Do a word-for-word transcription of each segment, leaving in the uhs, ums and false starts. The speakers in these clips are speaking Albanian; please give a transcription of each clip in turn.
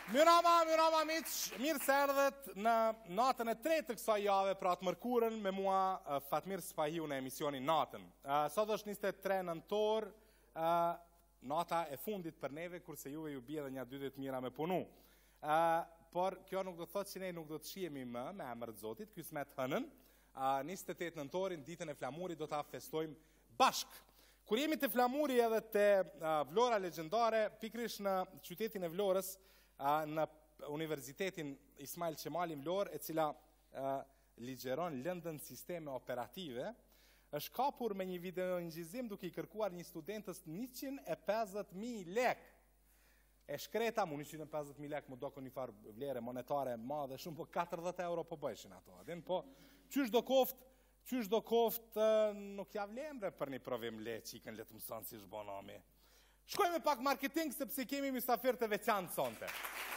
Mirama, mirama miq, mirë se erdhët në natën e tretë të kësaj jave, pra të mërkurën me mua Fatmir Spahiun në emisionin Naten. Sot është njëzet e tre nëntor, nata e fundit për neve, kurse juve ju bie dhe një dy ditë mira me punu. Por kjo nuk do të thotë që ne nuk do të shihemi më me emër të Zotit, ky smet hënën. njëzet e tetë nëntorin, ditën e flamurit, do ta festojmë bashk. Kur jemi të flamuri edhe të Vlora legjendare, pikrish në qytetin e Vlorës, në Universitetin Ismail Qemali Vlorë, e cila ligjeron lëndën sisteme operative, është kapur me një video ngjizim duke i kërkuar një studentës njëqind e pesëdhjetë mijë lekë. E shkreta mu njëqind e pesëdhjetë mijë lekë mu do një farë vlere monetare madhe shumë, po katërdhjetë euro po bëjshin ato. Adin, po qysh do koft, qysh do koft nuk ja vlemre për një provim le qikën le të mëson si shbonami. Shkojme pak marketing, sepse kemi mysafir të veçantë sonte.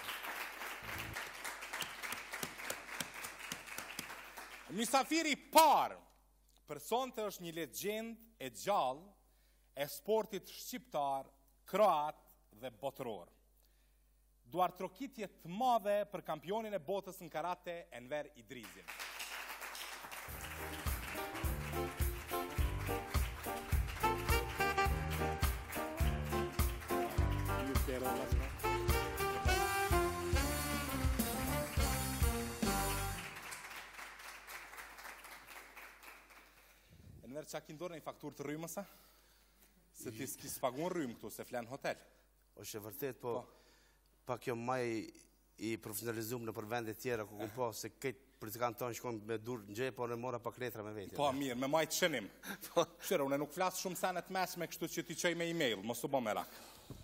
Mysafiri parë për sonte është një legjend e gjallë e sportit shqiptar, kroat dhe botëror. Duar trokitje të madhe për kampionin e botës në karate Enver Idrizin. Enver, qa ki ndorë në i faktur të rrymësa? Se ti s'ki s'pagun rrymë këtu, se flenë hotel. është e vërtet, po pak jo maj i profesionalizum në për vendet tjera, ku ku po, se këtë politikanë tonë shkojnë me dur në gjej, po në mora pak letra me vetë. Po, mirë, me majtë qënim. Shërë, une nuk flasë shumë senet mesme, kështu që ti qëj me e-mail, mos u bo me rak.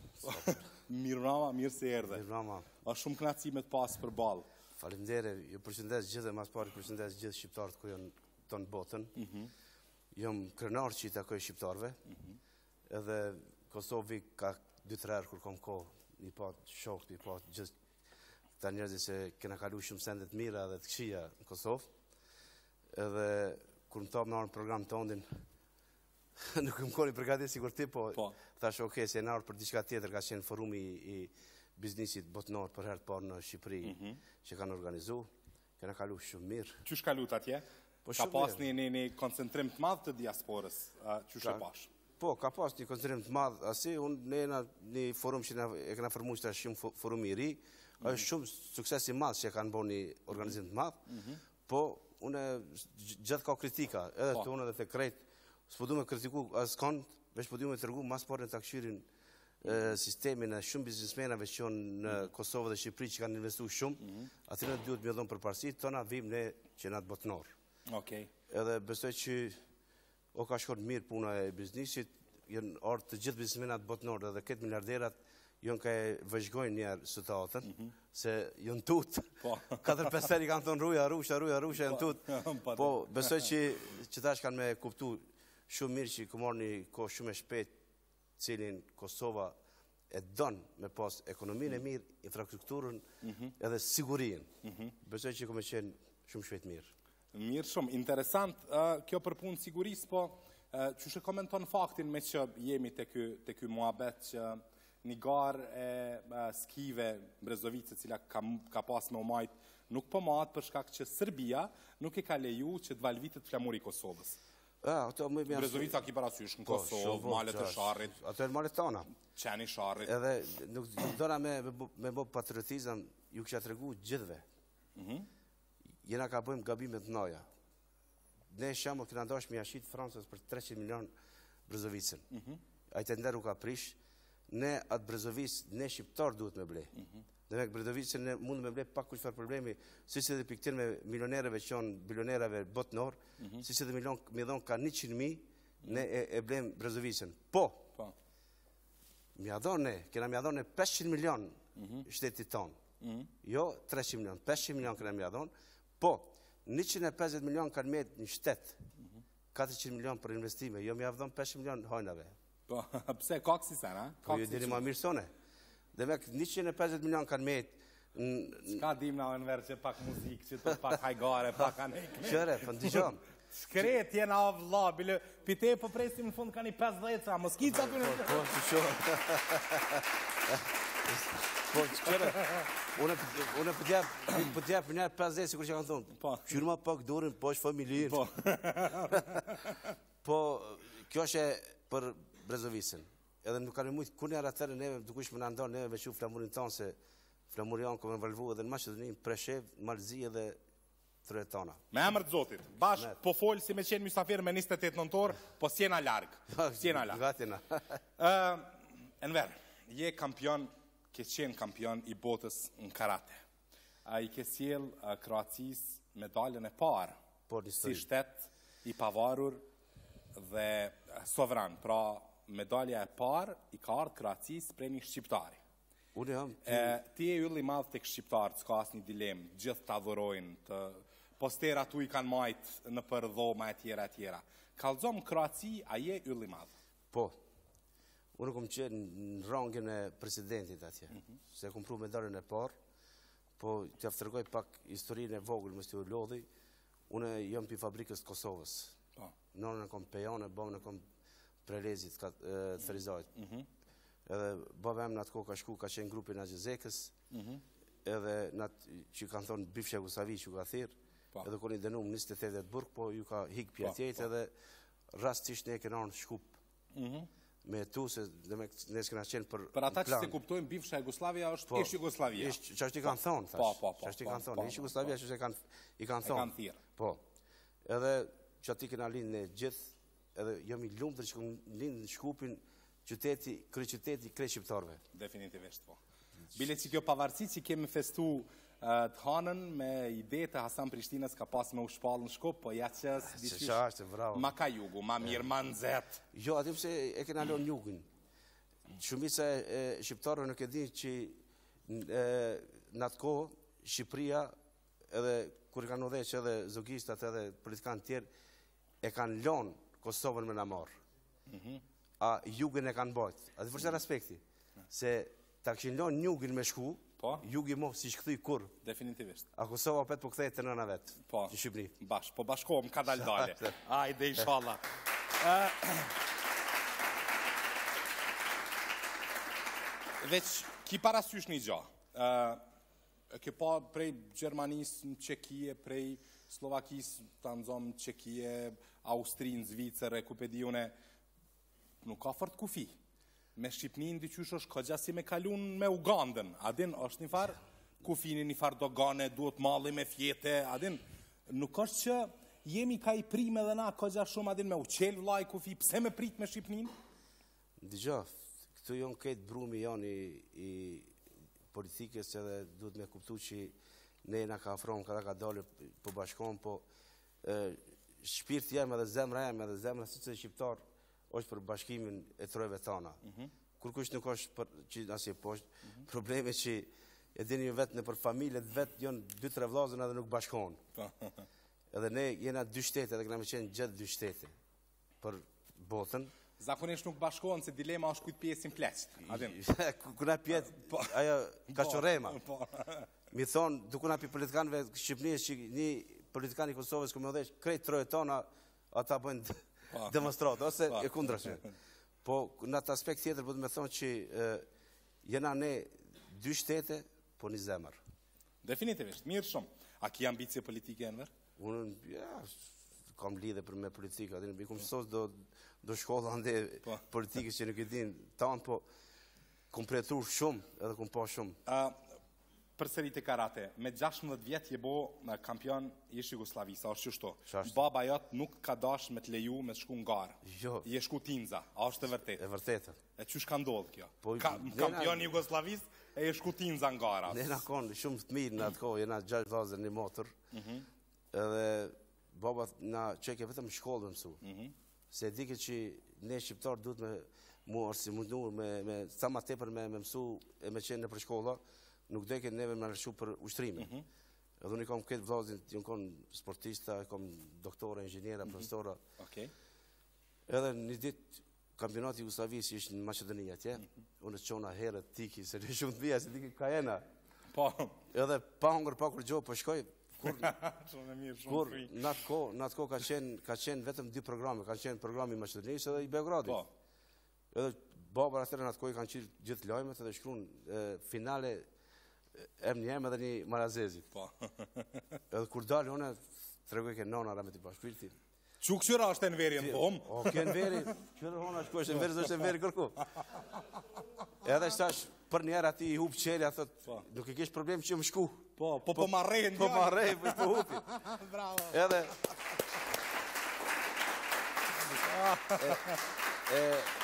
Mirë rama, mirë se erdhe. Mirë rama. A shumë knacimet pasë për balë. Falimdere, ju përshëndes gjithë dhe mas pari përshëndes gjithë shqiptarët ku janë tonë botën. Jom krenar që i takoj shqiptarve, edhe Kosovi ka dy tre herë kur kom ko, i pat shokët, i pat gjithë ta njerëzi se kena kalu shumë sendet mira dhe të këshia në Kosovë. Edhe kur më tapë në arë në program të ondin, nuk më koni përgati sigur ti, po thash oke, se e në arë për diçka tjetër, ka qenë forumi i biznisit botënor për herë të parë në Shqipëri që kanë organizu, kena kalu shumë mirë. Qysh kalu të atje? Ka pas një koncentrim të madhë të diasporës, qysh e pash? Po, ka pas një koncentrim të madhë, asi, unë ne një forum që e këna formu që të shumë forum i ri, është shumë sukses i madhë që e kanë bo një organizim të madhë, po, unë gjithë ka kritika, edhe të unë edhe të krejtë, s'po du me kritiku asë këndë, veç po du me të rëgu mas parën të akshirin sistemin e shumë biznismenave që janë në Kosovë dhe Shqipëri që kanë investu shumë, atyre duhet me dhonë për parësi, tona vim ne që na të botënorë. Edhe besoj që o ka shkon mirë puna e biznisit, jënë orë të gjithë biznismenat botënorë dhe këtë miliarderat jënë ka e vëzhgojnë njerë situatën, se jënë tutë, katër pesë seri kanë thonë ruja, rusha, ruja, rusha, jënë tutë, po besoj që tash kanë me kuptu shumë mirë që i këmorë një kohë shumë e shpet, cilin Kosova e donë me pas ekonominë e mirë, infrastrukturën edhe sigurin. Besoj që i këmë qenë shumë shpet mirë. Mirë shumë, interesant, kjo për punë sigurisë, po që shë komenton faktin me që jemi të ky muhabet që një garë e skive Brezovice cila ka pas me umajt nuk po matë për shkak që Serbia nuk e ka leju që të valvitet flamuri Kosovës. Brezovica ki parasysh në Kosovë, malet e sharrit. Ato e në malet tona. Qeni sharrit. Edhe nuk dona me bo patriotizam, ju kësha të regu gjithve. Jena ka bëjmë gabimet në noja. Ne shemë këna ndosh me jashit Fransës për treqind milion Brezovicën. Ajte nderu ka prish, ne atë Brezovicë, ne shqiptar duhet me ble. Dhe me Brezovicën ne mund me ble pak kushfar problemi, si që dhe piktir me milionereve që janë bilionereve botënor, si që dhe me dhonë ka njëqind mijë, ne e blem Brezovicën. Po, mi adhone ne, kena mi adhone ne pesëqind milion shtetit tonë. Jo treqind milion, pesëqind milion kena mi adhone, po, njëqind e pesëdhjetë milion kanë me një shtetë, katërqind milion për investime, jo mi adhone pesëqind milion hojnave. Po, pse, kakë si sen, ha? Po, ju diri ma mirë sone. Dhe me njëqind e pesëdhjetë milion kanë me s'ka dim na Enver që pak muzikë, që të pak hajgare, pak anekme. Qëre, për ndihjon. Shkret jena o vla, bile, pite po presim në fund ka një pesëdhjetë, a mos kica të në... Po, po, të shumë. Po, qëre, unë për t'jep për njerë pesëdhjetë sikur që kanë thonë. Po. Qyrë ma pak durin, po është familin. Po. Po, kjo është për Brezovisën. Edhe nuk kanë mujtë kur njerë atërë neve, dukush më në ndonë neve me që flamurin tonë, se flamurin janë këmë valvu edhe në Maqedoninë, Preshev, Malzi edhe Tretana. Me emër të Zotit, bash po folë si me qenë mysafir me njëzet e tetë nëntor, po s'jena largë. S'jena largë. Gatina. Enver, je kampion, ke qenë kampion i botës në karate. A i ke sjell Kroacis medaljen e parë, si shtet i pavarur dhe sovran, pra medalja e parë i ka ardhë Kroacis prej një shqiptari. Unë jam... Ti e ylli madhë të këshqiptarë, s'ka asë një dilemë, gjithë të adhurojnë, postera tu i kanë majtë në për dhoma e tjera e tjera. Kalzom Kroaci, a je ylli madhë? Po, unë kom qenë në rangën e presidentit atje, se kom pru medaljen e parë, po të aftërgoj pak historinë e vogël më stjo lodhi, unë jam për fabrikës të Kosovës. Nërën e kom pejane, bëmë në kom prelezit të Ferizajt. Edhe babem në atë ko ka shku, ka qenë grupin a Gjezekës, edhe në atë që kanë thonë bifshë Jugoslavi që ka thirë, edhe koni denum njëzet e tetë burg, po ju ka hikë pjatjet, edhe rastisht ne e këna në shkup. Me tu, se ne s'kena qenë për plan. Për ata që se kuptojnë, bifshë Jugoslavia është ish Jugoslavia. Që është i kanë thonë, thash. Që është i kanë thonë, ish Jugoslavia që i kanë thonë. Po, edhe që ati këna linë në gjithë, edhe jam i lumë të që kënë linë në shkupin qyteti, kërë qyteti, krej shqiptarve. Definitivist, po. Bile që kjo pavarësi që kemi festu të hanën me ide të Hasan Prishtinës ka pas me u shpalë në Shkup, po ja që ma ka jugu, ma mirë, ma nëzet. Jo, atim se e kena lonë jugin. Shumica e shqiptarve nuk e di që në atë kohë, Shqipëria, edhe kur kanë udheq edhe zogistat edhe politikanë tjerë, e kanë lonë Kosovën me në marë. A jugin e kanë bajtë. A të përse respekti. Se ta këshin lonë jugin me shku, jugi mo si shkëthuj kur. Definitivisht. A Kosova petë po këthejt të nëna vetë. Në Shqipëri. Bash, po bashkohëm ka dal dale. Ajde, inshallah. Veç, ki parasysh një gja. Ke pa prej Gjermanis në Qekije, prej Slovakis të nëzom në Qekije, Austrin, Zvicër, e kupediune, nuk ka fort kufi. Me Shqipnin dy qysh është këgja si me kalun me Ugandën. Adin, është një farë kufini, një farë dogane, duhet mali me fjete, adin. Nuk është që jemi ka i prime dhe na këgja shumë, adin, me uqel vlaj kufi, pse me prit me Shqipnin? Dëgja, këtu jonë këtë brumi janë i politikës edhe duhet me kuptu që ne na ka afronë, kada ka dalë po bashkonë, po shpirti jem edhe zemra jem edhe zemra si që shqiptarë, është për bashkimin e trojve tana. Kur kush nuk është për që asje poshtë, probleme që e dini vetë në për familjet vetë jonë dy tre vlazën edhe nuk bashkonë. Edhe ne jena dy shtete edhe këna me qenë gjithë dy shtete për botën. Zakonisht nuk bashkohen se dilema është kujtë pjesin pleqët. Kuna pjetë, ajo kaqorema. Mi thonë, dukuna për politikanëve Shqipënisë që një politikan i Kosovës këmë odhesh, krejt trojve tana, ata bëjnë demonstratë, ose e kundra që. Po, në atë aspekt tjetër, bëtë me thonë që jena ne dy shtete, po një zemër. Definitivist, mirë shumë. A ki ambicje politike, Enver? Unë, ja, kam lidhe për me politika. I kom sos do shkolla ande politikës që nuk e din tanë, po kom pretur shumë, edhe kom pa shumë. Përsëri të karate, me gjashtëmbëdhjetë vjetë je bo kampion ish Jugoslavisa, është qështo. Baba jotë nuk ka dash me të leju me shku në garë. Jo. Je shku tinza, a është e vërtet? E vërtetë. E qësh ka ndodhë kjo? Kampion Jugoslavis e je shku tinza në garë. Ne na konë shumë të mirë në atë kohë, jena gjashtë vazër një motor. Edhe baba na qeke vetëm shkollë mësu. Se dike që ne shqiptarë duhet me mu arsi mundur me sa ma tepër me mësu e me qenë në për shkolla. Nuk deke neve me nërëshu për ushtrime. Edhe unë i kom këtë vlazin, jënë kom sportista, i kom doktore, inxinjera, profesora. Edhe një dit, kampionati Jugoslavis ishtë në Maqedonia atje, unë të qona herët tiki, se në shumë të vija, se tiki ka jena. Edhe pa hongër, pa kur gjohë, po shkoj, kur në atë ko, në atë ko ka qenë vetëm dy programe, ka qenë programi Maqedonisë edhe i Beogradit. Edhe baba atëherë në atë kohë kanë qenë gjithë lajmet edhe shkruan finale Emini edhe një Marazezi. Po. Edhe kur dalë unë tregoj ke nona ra me ti bashkëti. Çu këshira është Enveri në pom? O ke Enveri, qëra hona shkoj është Enveri, është Enveri kërku. Edhe thash për një herë aty i hub qelja thot, nuk e kish problem që më shku. Po, po po marrën. Po marrën, po po hupi. Bravo. Edhe e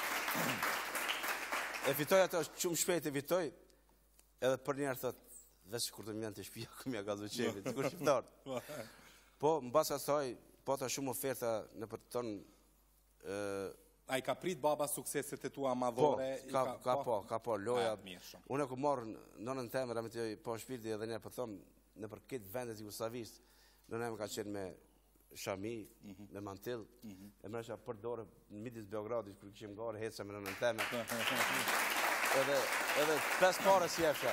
e fitoj ato shumë shpejt e fitoj. Edhe për një herë thot, veç kur të më janë të shtëpia ku më gazu çevi, sikur shqiptar. Po mbas asaj pata shumë oferta në për ton ë ai ka prit baba sukseset e tua madhore, po, ka, ka po, ka po loja. Unë ku marr nonën temën me të po shpirti edhe ne po them në për këtë vendet jugosllavisë, nëna më ka qenë me shami, mm -hmm. me mantill, mm -hmm. e mresha për dorë në midis Beogradit kur kishim garë heca me nonën temën. edhe edhe pesë parë si jefsha.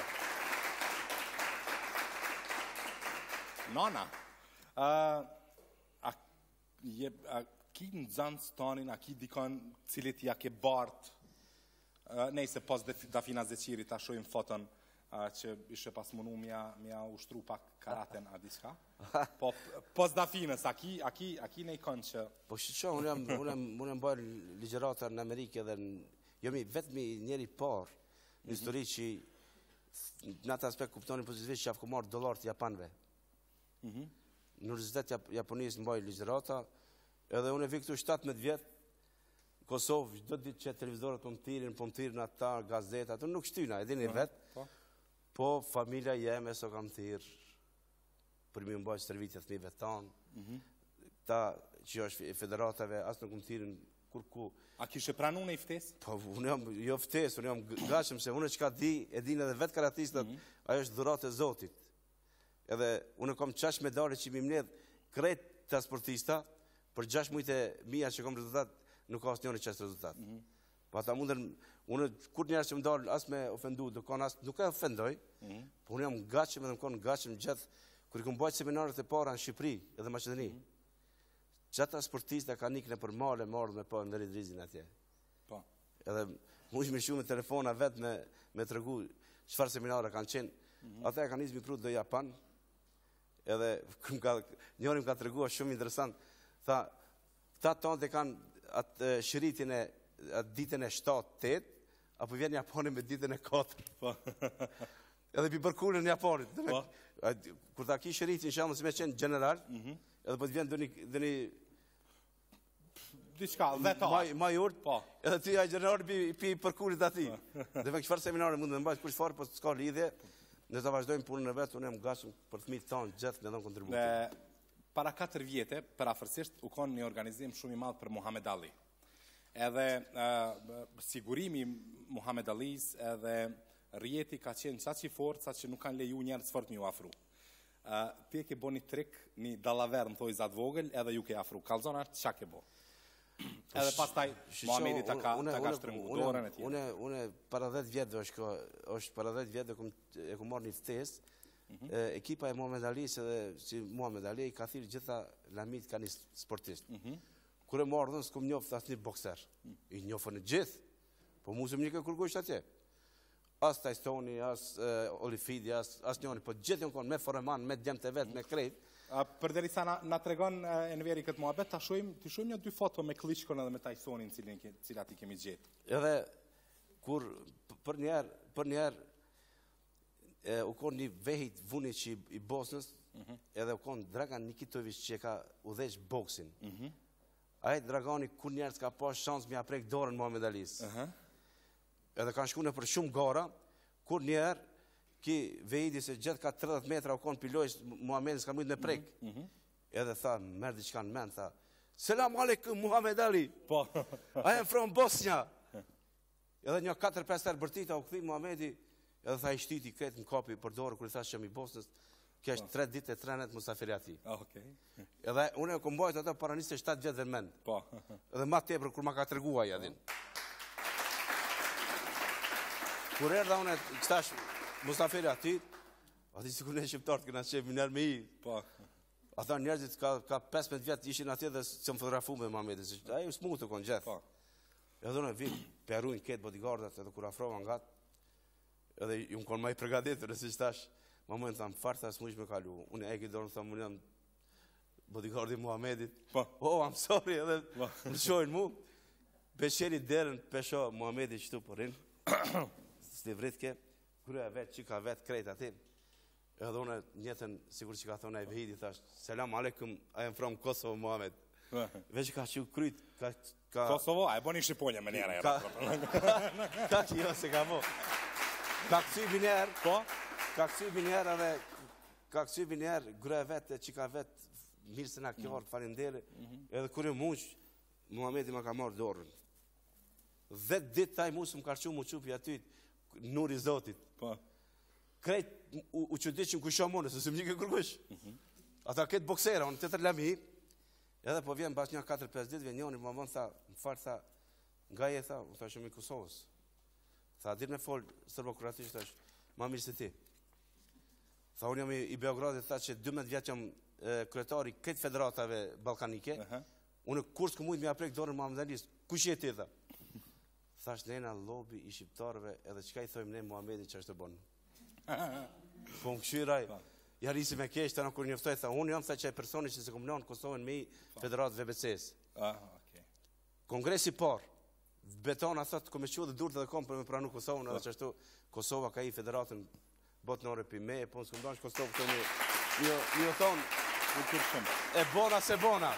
Nona. Uh, a je a ki në zanë tonin, a ki dikon cilit ja ke bart, uh, nejse pas da fina zeqiri ta shojmë foton uh, që ishe pas mënu mja, mja ushtru pak karaten a diska. Po pas da finës, a ki, a ki, a ki nej kon që... Po shqo, unë jam, unë jam, unë jam bërë ligjerata në Amerikë edhe në, jomi vetëmi njeri parë në histori që në atë aspekt kuptoni pozitivisht që afko marë dolar të Japanve. Në Universitet Japonisë në bajë ligjerata, edhe unë e vi këtu shtatëmbëdhjetë vjetë, Kosovë, çdo ditë që televizorët po më tirin, po më tirin ata, gazetat, unë nuk shtyna, edhe një vetë, po familja jeme so kam thirë, për mi më bajë servitjet fëmijëve tanë, ta që është federatave, asë nuk më tirin kur ku. A kishe pranu në i ftesë? Po, unë jam, jo ftesë, unë jam gashëm se unë që ka di, e din edhe vetë karatistat, ajo është dhuratë e Zotit. Edhe unë kom qash medale që mi mledh krejt të sportista, për gjashtë mujtë e mija që kom rezultat, nuk ka asë njënë qashtë rezultat. Po ata mundën, unë kur njerës që më dalë asë me ofendu, nuk e ofendoj, po unë jam gashëm edhe më konë gashëm gjithë, kër i kom bajtë seminarët e para në Shqipëri edhe Maqedoni, qëta sportista ka nikën e për male, marrë me po Enver Idrizin atje. Edhe mu ishme shumë me telefona vetë me të regu qëfar seminarë kanë qenë, ata e kanë izmi pru dhe Japan, edhe njërim ka të regua shumë interesant, tha, këta tonë të kanë atë shëritin e atë ditën e shtatë tetë, apo vjen Japoni me ditën e katër. Edhe pi përkullin në Japonit. Kur ta ki shëritin shamë si me qenë general, edhe po të vjen dhe një diçka, vetar. Ma jurt, edhe ty a general pi përkullit ati. Dhe me këshfar seminare mund të mbajt kush farë, po të s'ka lidhje, ne të vazhdojmë punën e vetë, unë e më gashëm për fëmijët tanë gjithë në dhënë kontributit. Para katër vjete, për afërsisht, u konë një organizim shumë i madhë për Muhammed Ali. Edhe sigurimi Muhammed Alis, edhe rjeti ka qenë qa që fort, sa që nuk kanë leju njerë të fort një afru. Ti e ke bo një trik, një dalaver, më thoi zatë vogël, edhe ju ke afru. Kalzonar, qa ke bo? Edhe pas taj, Muhammedi ta ka shtrëngu dorën e tjetë. Une para dhjetë vjetë, është para dhjetë vjetë e ku marrë një ftesë, ekipa e Muhammed Alis edhe si Muhammed Ali ka thirë gjitha lamit ka një sportist. Kure marrë dhënë s'kom njofë asë një bokser. I njofë në gjithë, po musëm një ke kërgojsh atje. As Tystoni, as Olifidi, as njoni, po gjithë jënë konë me Foreman, me djemë të vetë, me krejt. Për deri sa na tregon Enveri këtë muhabet, ta shojmë një dy foto me Klitschkon edhe me Tysonin cilat i kemi gjetë. Edhe, kur për njerë, për njerë, u konë një vehit vuni që i Bosnës, edhe u konë Dragan Nikitović që ka udheq boksin. Ajë Dragani kur njerë s'ka pa shansë mi aprek dorën Muhammed Alis. Edhe kanë shku në për shumë gara, kur njerë, ki vejdi se gjithë ka tridhjetë metra u konë pilojës Muhammed s'ka mujtë me prek. Edhe tha, merdi që kanë men, tha, selam aleikum Muhammed Ali, I am from Bosnia. Edhe një katër pesë tërë bërtita u këthi Muhammedi, edhe tha i shtiti kretë në kapi për dorë, kërë i thashë që mi Bosnës, kja është tre ditë e tre netë musafiri ati. Edhe unë e këmbajt ato para njëse shtatë vjetë dhe në mendë. Edhe ma tepër kur ma ka tërgua i adin. Kur erë unë e këtash musafiri ati, ati si kur në shqiptartë këna qef minerë me i. Ata njerëzit ka pesëmbëdhjetë vjetë ishin ati dhe që më fotografu me Muhammedi. Ajo s'mu të konë gjithë. Edhe unë vi perujnë këtë bodyguardat edhe kur afrova nga edhe ju më konë ma i përgatitur, si që tash, ma më në thamë, farë thasë mu ishme kalu, unë e ki dorën, thamë, unë jam bodyguardi Muhamedit, oh, I'm sorry, edhe më shojnë mu, pesheri derën, pesho Muhamedit qëtu përrin, s'li vrit ke, kërëja vetë, që ka vetë krejt atin, edhe unë njëtën, sigur që ka thonë e vëhidi, thash, selam aleikum, I am from Kosovo, Muhammed, veç ka që kryt, ka... Kosovo, a e boni Shqipolja me njëra, ka që jo se ka bo. Ka kësy binjerë, po? Ka kësy binjerë edhe, ka kësy binjerë, grë vetë, që ka vetë, mirë se na kjorë, falindere, edhe kërë muqë, Muhamedi ma ka marrë dorën. Vetë ditë taj musë më karqu mu qupi aty, nuri Zotit. Krejt, u që ditë që më kusho mone, se së më një ke kërkush. Ata këtë boksera, unë të tërë lami, edhe po vjen bas një katër pesë ditë, vjen njoni, më mënë, tha, më farë, tha, nga je, tha, unë tha shumë i Kosovës. Tha, dirë me folë, sërbo-kuratisht, tha, ma mirë se ti. Tha, unë jam i Beogradit, tha që dymbëdhjetë vjetë jam kryetari këtë federatave balkanike, unë kur s'ku mujtë me aprek dorën më amdelis, kush je ti, tha? Thash, nena lobi i shqiptarëve, edhe qka i thojmë ne Muhamedi që është të bonë. Po më këshiraj, ja risi me kesh, të në kur njëftoj, tha, unë jam tha që e personi që se komënon Kosovën me i federatë V B C-s. Kongresi par, betona thot, kom e që dhe durët edhe kom për me pranu Kosovën, edhe që ashtu Kosova ka i federatën botë në ore për me, po në s'kom danë që Kosovë të një, një thonë, e bona se bona.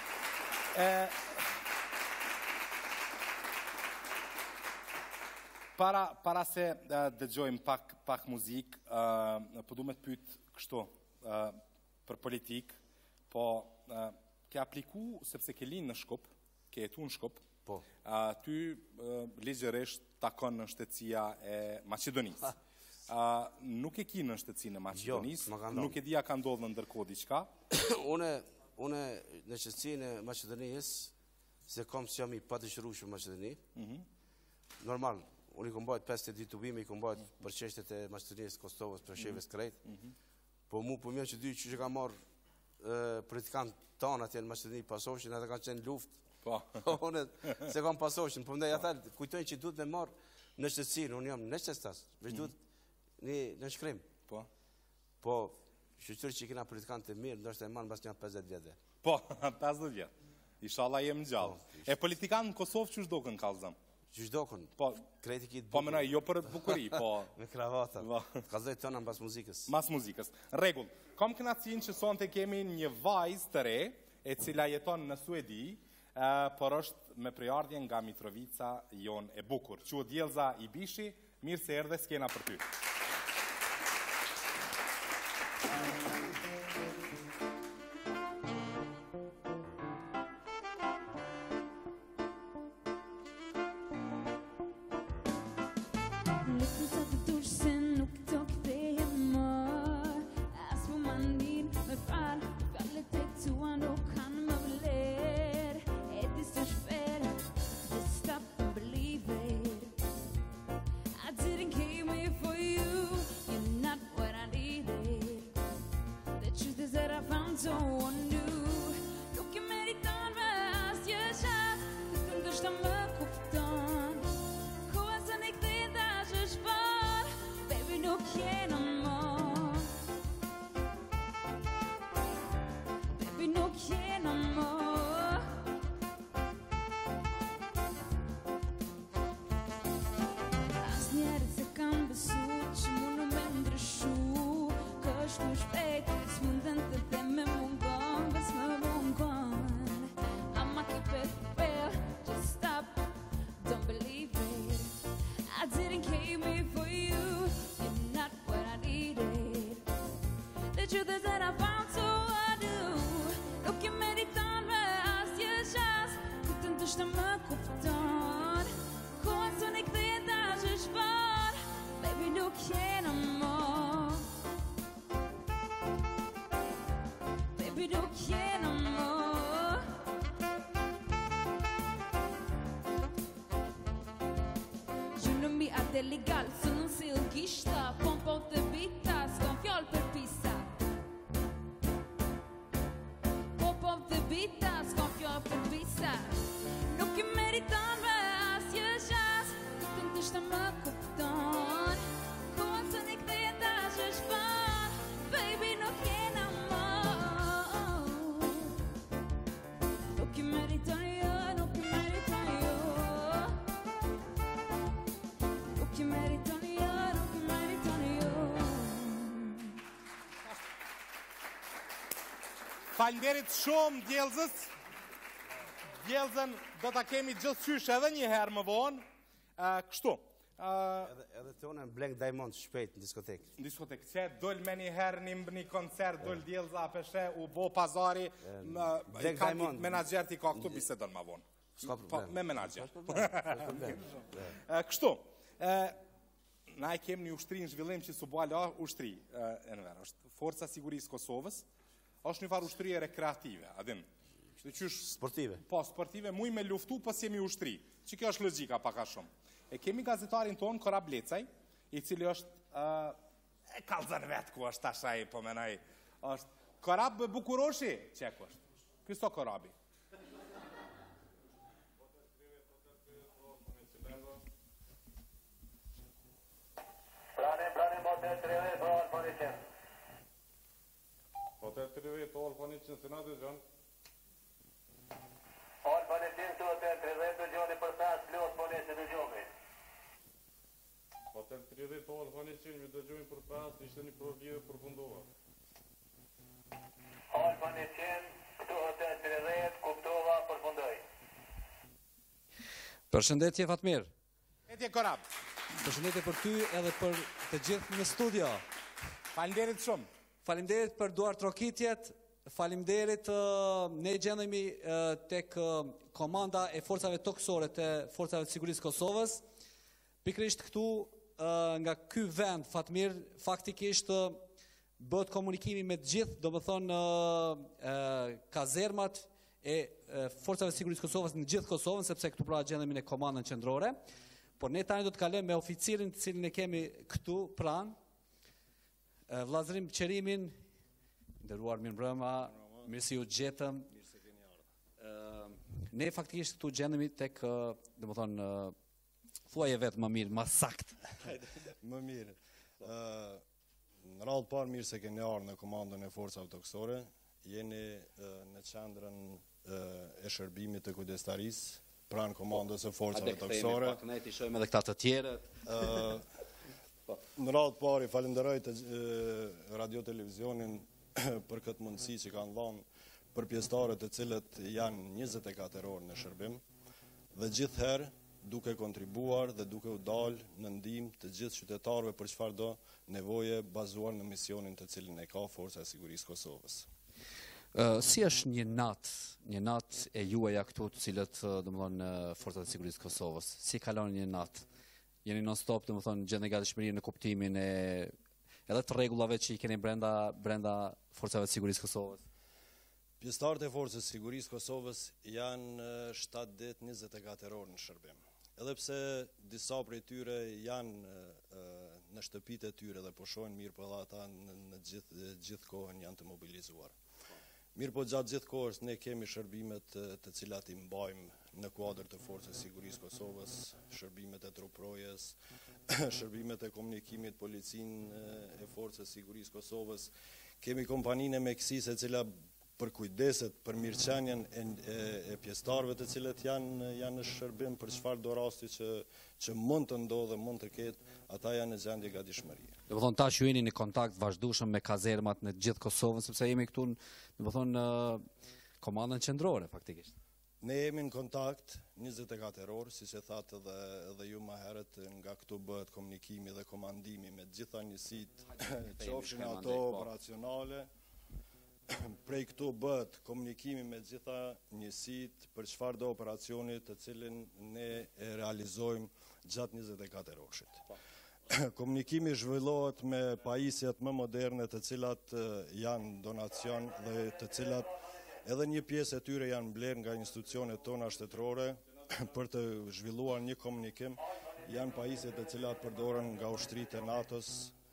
Para, para se uh, dëgjojmë pak, pak muzik, uh, po du me të pytë kështu uh, për politik, po uh, ke apliku, sepse ke linë në Shkup, ke jetu në Shkup, po. uh, ty uh, ligjërisht takon në shtetësia e Macedonisë. Uh, nuk e ki në shtetësinë e Macedonisë, jo, nuk e dia ka ndodhë në ndërkohë diçka. une, une në shtetësinë e Macedonisë, se kom së jam i padëshërushë në Macedoni, mm -hmm. normal, unë i këmbajt pesë të dituvime, i këmbajt për qeshtet e Macedonisë, Kosovës, për sheves krejt. Po mu për mjë që dy që që ka marrë politikanë tanë atje në Macedoni pasoshin, edhe kanë qenë luft. Unë se kam pasoshin, po mdej ata kujtojnë që duhet me marrë në shtetësinë, unë jam në shtetëstas, veç duhet në shkrim. Po, shqyqyri që i kina politikanë të mirë, ndështë e manë bas një pesëdhjetë vjetë. Po, pesëdhjetë vjetë. Ishala jem gjallë. E politikanë në Kosovë që shdo kënë kalzëm? Që shdokën, krejti kitë bukur. Po mënaj, jo për bukuri, po... Me kravata, kalzoj të në mbas muzikës. Mas muzikës. Regull, kom kënaqësinë që sonte kemi një vajzë të re, e cila jeton në Suedi, por është me prejardhje nga Mitrovica jon e bukur. Quhet Djelza i Bishi, mirë se erdhe s'kena për ty. Legal, se non si il ghista, pompo te vita, sconfiol per pista. Pompo te vita, sconfiol per pista. Nuk i meriton me asje Falënderit shumë djelzës. Djelzën do ta kemi gjithçysh edhe një herë më vonë. Uh, kështu. Uh, edhe edhe tonë në Blank Diamond shpejt në diskotekë. Në diskotekë. Se dol me një herë një, një koncert, dol djelza apeshe, u bo pazari, i ka një menager t'i ka këtu bisedon ma vonë. Pa, me menager. uh, kështu. Uh, na e kem një ushtri në zhvillim që su bala ushtri, uh, Enver, është Forca Sigurisë Kosovës, është një farë ushtrie rekreative, adin. Sportive. Po, sportive, muj me luftu, pas jemi ushtri. Që kjo është logjika paka shumë. E kemi gazetarin tonë, Korab Lecaj, i cili është, uh, e kalzën vetë ku është tashaj, po menaj, është Korab Bukuroshi, që ku është? Kësto Korabi. Prane, prane, motel trive, po alë po një qenë. Motel trive, po alë po një qenë, si na të gjënë? Alë po një qenë, të hotel trive, të gjoni për tas, plus po një që të gjoni. Hotel tridhjetë po alë po një qenë, mi të gjoni për pas, ishte një prodhjeve për fundova. Alë po një qenë, këtu hotel tridhjetë, kuptova për fundoj. Përshëndetje Fatmir. Përshëndetje Korab. Përshëndetje për ty edhe për të gjithë në studio. Faleminderit shumë. Faleminderit për duar trokitjet. Faleminderit, uh, ne gjendemi uh, tek uh, komanda e forcave toksore të forcave të sigurisë Kosovës. Pikrisht këtu uh, nga ky vend Fatmir faktikisht uh, bëhet komunikimi me të gjithë, do më thonë uh, uh, kazermat e uh, forcave të sigurisë Kosovës në gjithë Kosovën, sepse këtu pra gjendemi në komandën qendrore. Por ne tani do të kalojmë me oficirin të cilin e kemi këtu pranë, uh, vllazërim Qerimin. Nderuar mirëmbrëma, mirë se ju gjetëm. Mirë se keni ardhur. Uh, ne faktikisht këtu gjendemi tek, uh, domethënë, uh, thuaje vetë më mirë, më sakt. Më mirë. Uh, në radhë parë mirë se keni ardhur në komandën e forcave toksore. Jeni uh, në qendrën uh, e shërbimit të kujdestarisë, pranë komandës së forcave toksore. Pak ne ti shohim edhe këta të tjerët. Uh, në radhë parë i falenderoj të uh, Radio Televizionin për këtë mundësi që kanë dhënë për pjesëtarët të cilët janë njëzet e katër orë në shërbim dhe gjithherë duke kontribuar dhe duke u dalë në ndihmë të gjithë qytetarëve për çfarëdo nevoje bazuar në misionin të cilin e ka Forca e Sigurisë Kosovës. Uh, si është një natë, një natë e juaja këtu të cilët, uh, domethënë, Forcat e Sigurisë Kosovës? Si kalon një natë? Jeni non-stop, domethënë, gjendni gatishmëri në kuptimin e edhe të rregullave që i keni brenda brenda Forcave të Sigurisë Kosovës? Pjesëtarët e Forcës së Sigurisë Kosovës janë shtatë ditë njëzet e katër orë në shërbim. Edhe pse disa prej tyre janë në shtëpitë e tyre dhe po shohin mirë, po edhe ata në, në gjithë gjithë kohën janë të mobilizuar. Mirë po gjatë gjithë kohës ne kemi shërbimet të cilat i mbajmë në kuadër të Forcës së Sigurisë Kosovës, shërbimet e truprojes, shërbimet e komunikimit, policinë e Forcës së Sigurisë Kosovës. Kemi kompaninë e Meksikës e cila për kujdeset, për mirëqenjen e, e, e pjesëtarëve të cilët janë janë në shërbim për çfarë do rasti që që mund të ndodhë, mund të ketë, ata janë në gjendje gatishmërie. Do të thonë tash ju jeni në kontakt vazhdueshëm me kazermat në gjithë Kosovën, sepse jemi këtu, do të thonë, në komandën qendrore faktikisht. Ne jemi në kontakt njëzet e katër orë, siç e thatë edhe edhe ju më herët, nga këtu bëhet komunikimi dhe komandimi me të gjitha njësitë, qofshin ato operacionale. Prej këtu bëhet komunikimi me të gjitha njësitë për çfarëdo operacioni të cilin ne e realizojmë gjatë njëzet e katër orëshit. Komunikimi zhvillohet me pajisjet më moderne të cilat janë donacion dhe të cilat edhe një pjesë e tyre janë blerë nga institucionet tona shtetërore për të zhvilluar një komunikim. Janë pajisjet të cilat përdoren nga ushtritë e NATO-s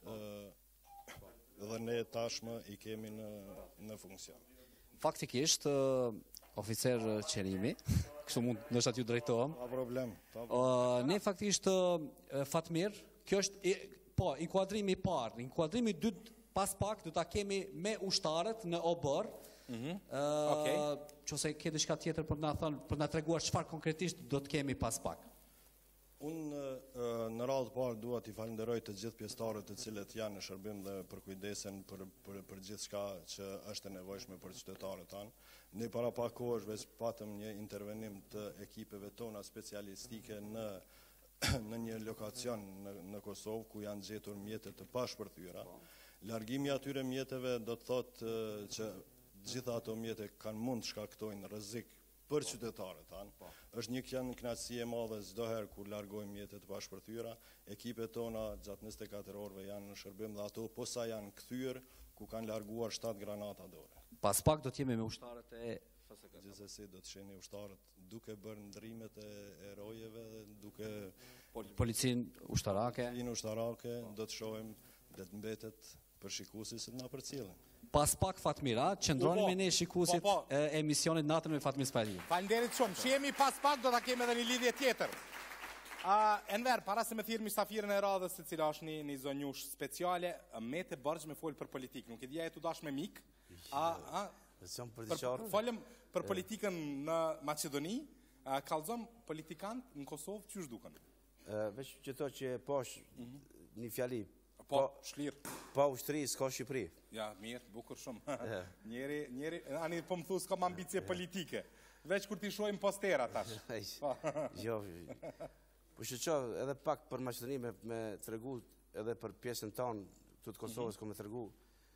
dhe ne tashmë i kemi në, në funksion. Faktikisht, uh, oficer Qerimi, kështu mund nështë aty drejtohem. Pa problem. Pa problem. Uh, ne faktikisht, uh, Fatmir, kjo është, i, po, inkuadrimi i parë, inkuadrimi dytë pas pak do ta kemi me ushtarët në obor. Mm -hmm. uh, okay. Qose ke diçka tjetër për na thënë, për na treguar çfarë konkretisht do të kemi pas pak. Unë në radhë parë dua t'i falenderoj të gjithë pjesëtarët të cilët janë në shërbim dhe për kujdesen për, për, për gjithë shka që është e nevojshme për qytetarët tanë. Ne para pak kohësh veç patëm një intervenim të ekipeve tona specialistike në, në një lokacion në, në Kosovë ku janë gjetur mjetet të pashpërthyera. Largimi atyre mjeteve do të thotë që gjitha ato mjete kanë mund të shkaktojnë rrezik për qytetarët tanë. Është një kënë kënaqësi e madhe çdo herë kur largojmë mjetet të pashpërthyera. Ekipet tona gjatë njëzet e katër orëve janë në shërbim dhe ato posa janë kthyer ku kanë larguar shtatë granata dore. Pas pak do të jemi me ushtarët e F S K. Gjithsesi do të shihni ushtarët duke bërë ndrimet e, e rojeve dhe duke Policinë ushtarake. Policinë ushtarake do të shohim dhe të mbetet për shikuesit se na përcjellin. Pas pak Fatmira, qëndroni me ne shikuesit po, po. e emisionit Natën me Fatmir Spahiun. Faleminderit shumë. Shihemi pas pak do ta kemi edhe një lidhje tjetër. Uh, Enver, para se me thirë misafirën e radhës se cila është një, një zonjush speciale, me të bërgjë me folë për politikë. Nuk e dhja e të dash me mikë. Folëm për politikën në Macedoni, uh, kalzëm politikant në Kosovë, që është duken? Uh, veç që to që posh mm -hmm. një fjali. Po, shlirë. Pa ushtri, s'ka Shqipëri. Ja, mirë, bukur shumë. njeri, njeri, ani po më thu s'kam ambicje politike. Veç kur t'i shojmë postera tash. Jo, po që që edhe pak për Maqedoni me, me të regu, edhe për pjesën tonë, të të Kosovës, mm -hmm. ko me të regu,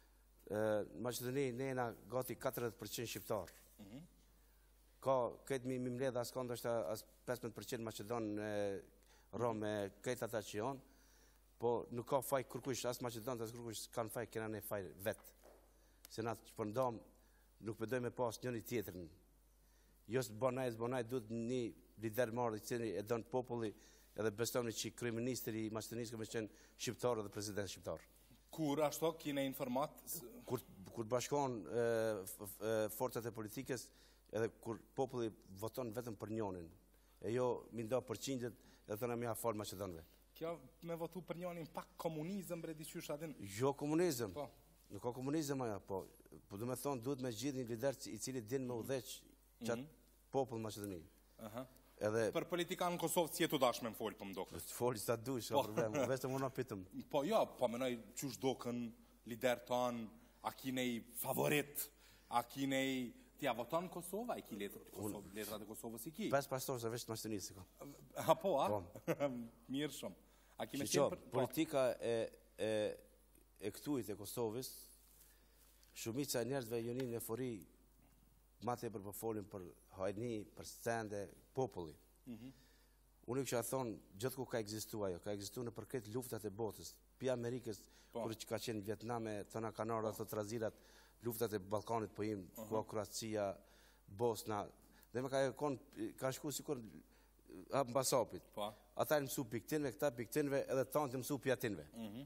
në Maqedoni ne jena gati katërdhjetë përqind shqiptar. Mm -hmm. Ka, këtë mi, mi mledhe as kondo është as pesëmbëdhjetë përqind Maqedon, Rome, këtë ata që janë, po nuk ka faj kërkush, as Maqedon, as kërkush, kanë faj, kena ne faj vetë. Se na që përndam, nuk përdoj me pas njëni tjetërën. Jo së banaj, së banaj, duhet një lider marrë i cili e donë populli edhe bestoni që kryeministri i Maqedonisë këmë qenë shqiptar dhe prezident shqiptar. Kur ashto kine informat? Kur, kur bashkon e, e, forcat e politikës edhe kur populli voton vetëm për njonin. E jo mindo për qindjet edhe thëna mja falë Maqedonve. Kjo me votu për njonin pak komunizëm bre diqysh atin? Jo komunizëm. Po. Nuk ka komunizëm aja, po. Po du me thonë, duhet me gjithë një lider i cili din me udheq qatë mm -hmm. popull Maqedoni. Aha. Edhe për politikanë në Kosovë si e tu dash me më folë për më dokë? Të folë sa dush, ka problem, veç të më në pitëm. Po, jo, po menoj qysh dokën, lider tonë, a kinej favorit, a kinej tja voton në Kosovë, a i ki letrat Kosovë, letrat e Kosovës i ki? Pes pastorë se veç të Maqedonisë, ka. A po, a? Mirë shumë. A ki me qenë për... Politika e, e, e këtujt e Kosovës, shumica e njerëzve jonin e fori, mate për përfolin për hajni, për stende, populli. Mm -hmm. Unë kësha thonë, gjithë ku ka egzistu ajo, ka egzistu në përket luftat e botës, pi Amerikës, po. Kur që ka qenë Vjetname, tëna Kanara, thot Razirat, luftat e Balkanit po im, uh -huh. ku Kroacia, Bosna, dhe me ka, kon, ka shku si kur hapë mbasapit. Po. Ata e mësu piktinve, këta piktinve, edhe tanë të mësu pjatinve. Mm -hmm.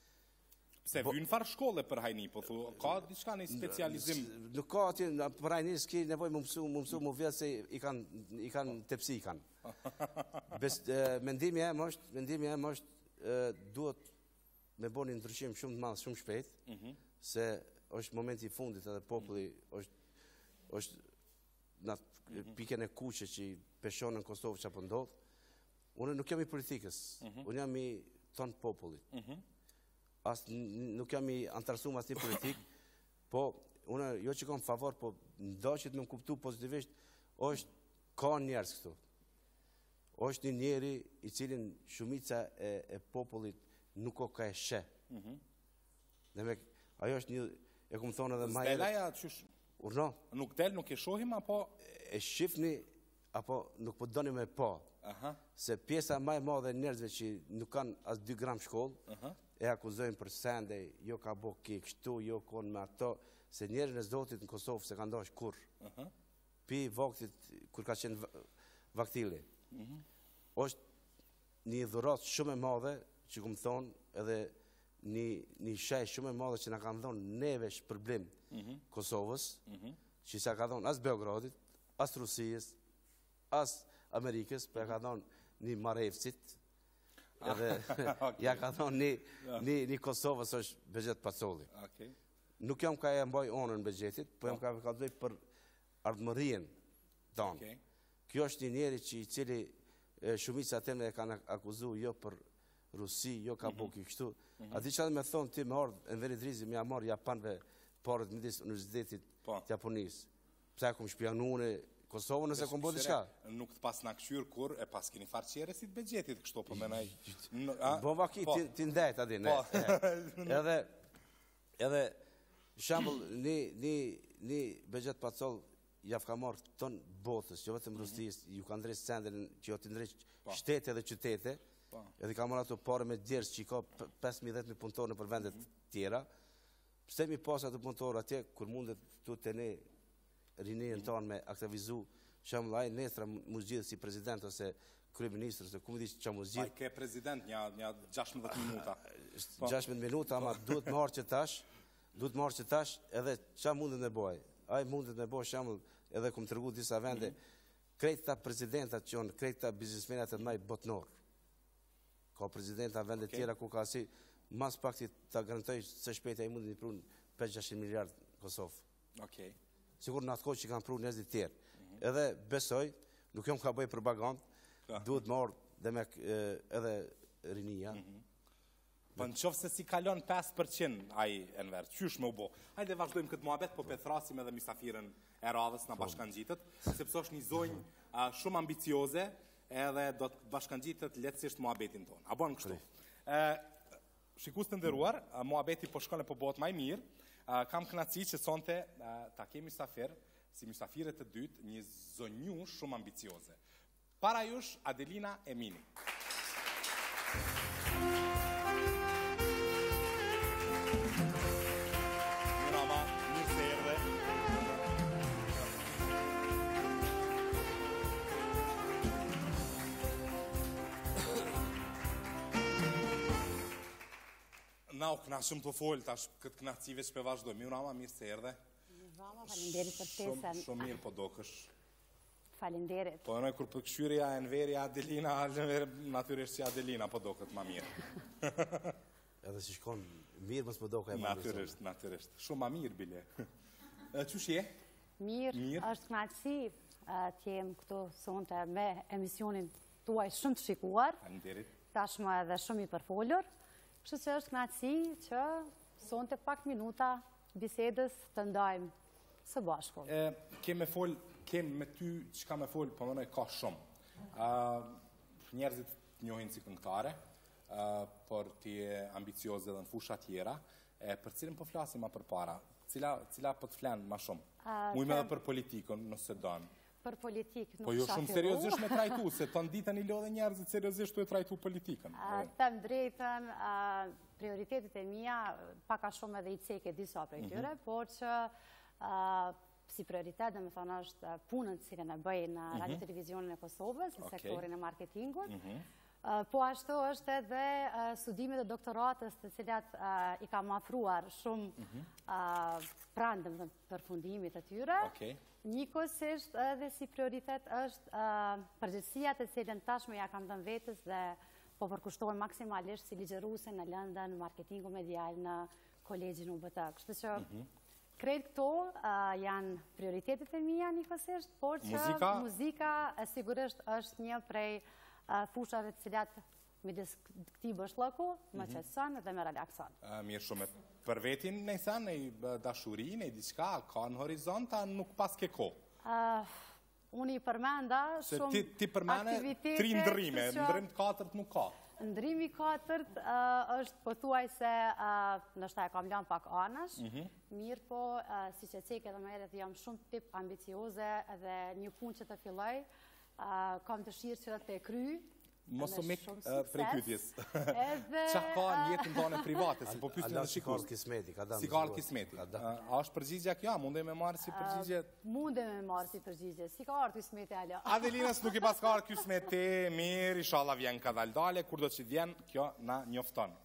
Se vynë farë shkolle për hajni, po thu, ka diçka një specializim? Nuk ka ati, për hajni s'ki nevoj më mësu, më mësu, më vjetë se i kanë, i kanë tepsi i kanë. Bes, e, mendimi e më është, mendimi e më është, e, duhet me bo një ndryshim shumë të madhë, shumë shpejt, mm -hmm. se është momenti i fundit edhe populli, është, është në mm -hmm. piken e kuqe që i peshonë në Kosovë që apë ndodhë. Unë nuk jam i politikës, mm -hmm. unë jam i tonë popullit. Mm -hmm. As, nuk jam i antarësum as një politik, po unë jo që kom favor, po ndo që të me më kuptu pozitivisht, është ka njerës këtu. është një njeri i cilin shumica e, e popullit nuk o ka e she. Mm -hmm. Dhe me, ajo është një, e kom thonë edhe majere... Zdelaja qysh? Urno? Nuk del, nuk e shohim, apo... E shifni, apo nuk po doni me po. Aha. Se pjesa maj madhe njerëzve që nuk kanë as dy gram shkollë, aha, e akuzojnë për sende, jo ka bo ki kështu, jo konë me ato, se njerën e Zotit në Kosovë se ka ndosh kur. Uh-huh. Pi vaktit, kur ka qenë vaktili. Uh-huh. është një dhurat shumë e madhe, që këmë thonë, edhe një, një shaj shumë e madhe që nga kanë thonë neve shpërblim uh-huh. Kosovës, uh-huh. që sa ka thonë as Beogradit, as Rusijës, as Amerikës, për ja ka thonë një Marevcit, edhe okay. ja ka thonë një, një, një Kosovës është begjet Pacolli. Okay. Nuk jam ka e mbaj onën begjetit, po jam ka ka dhej për ardhëmërien tonë. Okay. Kjo është një njeri që i cili shumica ateme e kanë akuzu jo për Rusi, jo ka boki kështu. A di që adhe me thonë ti me ardhë Enver Idrizi me jamarë Japanve parët midis Universitetit të Japonisë. Pse kom shpjanu në Kosovë nëse kom bo diçka? Nuk të pas në këshyrë kur e pas keni farqere si të begjetit kështu për menaj. Bo vaki ti ndajt adi ne. Edhe, edhe, shambull, një begjet pacol ja ka marrë ton botës, jo vetëm Rusisë, ju ka ndrejt senderin që jo të ndrejt shtete dhe qytete, edhe ka marrë ato pare me djerës që i ka pesë mijë deri në punëtorë në për vendet tjera. Pse mi pas ato punëtorë atje, kur mundet tu të ne rinejën tonë me aktivizu, shumë laj, nesra mu zgjidhë si prezident ose kryeministër, ose ku më di që mu zgjidhë. Aj, ke prezident një gjashtëdhjetë minuta. gjashtëdhjetë minuta, ama duhet më harë që tash, duhet më harë që tash, edhe qa mundet me boj. Aj mundet me boj shumë, edhe kom të rëgu disa vende, krejt ta prezidentat që janë, krejt ta biznismenat e maj botnorë. Ka prezidenta vende tjera ku ka si, mas pak ti ta garantoj se shpejt e i mundi një prunë pesë gjashtëqind miliard Kosovë. Sigur në atë kohë që kanë prunë njerëzit tjerë. Edhe besoj, nuk jom ka bëj propagandë, duhet më orë dhe me edhe rinia. Po në qofë se si kalon pesë përqind aji Enver, qysh me u bo? Hajde vazhdojmë këtë muhabet, po pethrasim edhe misafiren e radhës në bashkangjitët, sepse është një zonjë shumë ambicioze, edhe do të bashkangjitët letësisht muhabetin tonë. A bon kështu? Shikus të ndëruar, muhabeti po shkone po botë maj mirë, kam kënaci që sonte ta kemi misafir, si misafire të dytë, një zonju shumë ambicioze. Para jush, Adelina Emini. Mirama, mirë se erdhe. Na u knashëm të folë, tash këtë knacive që pe vazhdoj. Mirama, mirë se erdhe. Mirama, falinderit për tesën. Shumë mirë po dokësh. Falinderit. Po nëjë kur për këshyrja Enveri, Adelina, natyrisht që Adelina po do këtë ma mirë. Edhe si shkon mirë mësë po do këtë e ma mirë. Natyrisht, natyrisht. Shumë ma mirë, bile. Qësh je? Mirë, është knaqësi të jem këtu sonte me emisionin tuaj shumë të shikuar. Falinderit. Tashmë edhe shumë i përfolur. Kështu që është knaqësi që sonte pak minuta bisedës të ndajmë së bashku. Kemë me folë, kemë me ty që ka me folë, po mënoj ka shumë. Njerëzit njohin si këngëtare, por ti e ambicioze dhe në fusha tjera, për cilën po flasim ma për para, cila po të flenë ma shumë? Mujme dhe për politikën, nëse donë. Për politikë nuk po jo shumë seriosisht me trajtu, se të nditën i lodhe njerëzit seriosisht të e trajtu politikën. Them drejten, prioritetet e mija, paka shumë edhe i ceke disa prej tyre, por që si prioritet, dhe me thonë është punën që në bëjë në Radio Televizionin e Kosovës, në sektorin e marketingut, po ashtu është edhe studimet e doktoratës të cilat i kam afruar shumë pranë dhe përfundimit të tyre. Njëkohësisht edhe si prioritet është përgjithësia të cilën tashmë ja kam dhënë vetës dhe po përkushtohem maksimalisht si ligjeruese në Lëndën, marketingu medial në Kolegjin U B T. Kështu që krejt këto janë prioritetet e mija njëkohësisht, por që muzika sigurisht është një prej fushave të cilat midis këti bëshlëku, më qetëson dhe më relakson. Mirë shumë. Për vetin në isa, në dashuri, në diçka, ka në horizonta, nuk pas ke ko? Unë i përmenda shumë aktivitetet... Ti përmene tri ndrime, ndrim të katërt nuk ka. Ndrimi katërt është pëtuaj se nështë e kam lënë pak anësh, mirë po, si që ceke dhe më edhe jam shumë tip ambicioze dhe një pun që të filloj, kam të shirë që të kry, Mos o mik prej pytjes. Qa ka në jetën tonë private, si po pytën në shikur? Sikar kismeti. A është përgjigja kjo? Munde me marë si përgjigje? Munde me marë si përgjigje. Sikar kismeti, alo. Adelinës nuk i paskar kismeti, mirë, inshallah vjen ka daldale, kur do që vjen, kjo na njofton.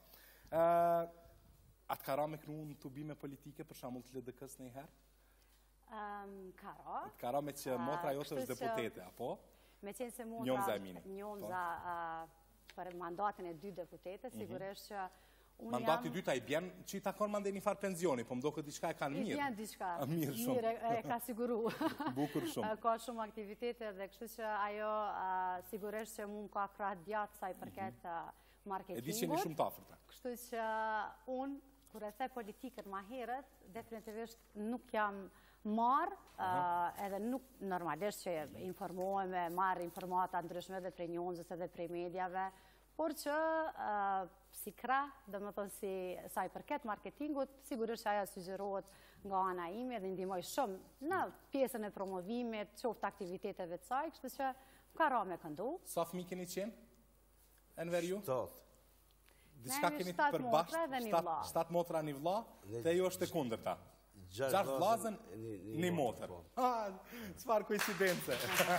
Atë kara me kru në të bime politike, për shamull të L D K-s në i herë? Kara. Atë kara me që motra jote është deputete, apo? Me qenë se motra njomza për mandatin e dy deputete, sigurisht që Mandati dyta i bjen që i takon mande një farë penzioni, po më do këtë diçka e kanë mirë. I bjen diçka. Mirë shumë. Mirë, e ka siguru. Bukur shumë. Ka shumë aktivitete dhe kështu që ajo sigurisht që mund ka krah djatë sa i përket marketingut. E di që një shumë të afërta. Kështu që unë, kur e the politikën ma herët, definitivisht nuk jam marë, edhe nuk normalisht që informoheme, marë informata ndryshme dhe prej njonjës edhe prej medjave, por që si krah, dhe më thonë si sa i përket marketingut, sigurisht aja sugjerohet nga ana ime dhe ndihmoj shumë në pjesën e promovimit, qoftë aktiviteteve të saj, kështu që ka ra me këndu. Sa fëmijë keni qenë? Enver ju? Shtatë. Diçka keni përbashkë, shtatë motra një vlla, dhe ju është e kundërta. Gjashtë vllazën, një motër. Çfarë koincidence.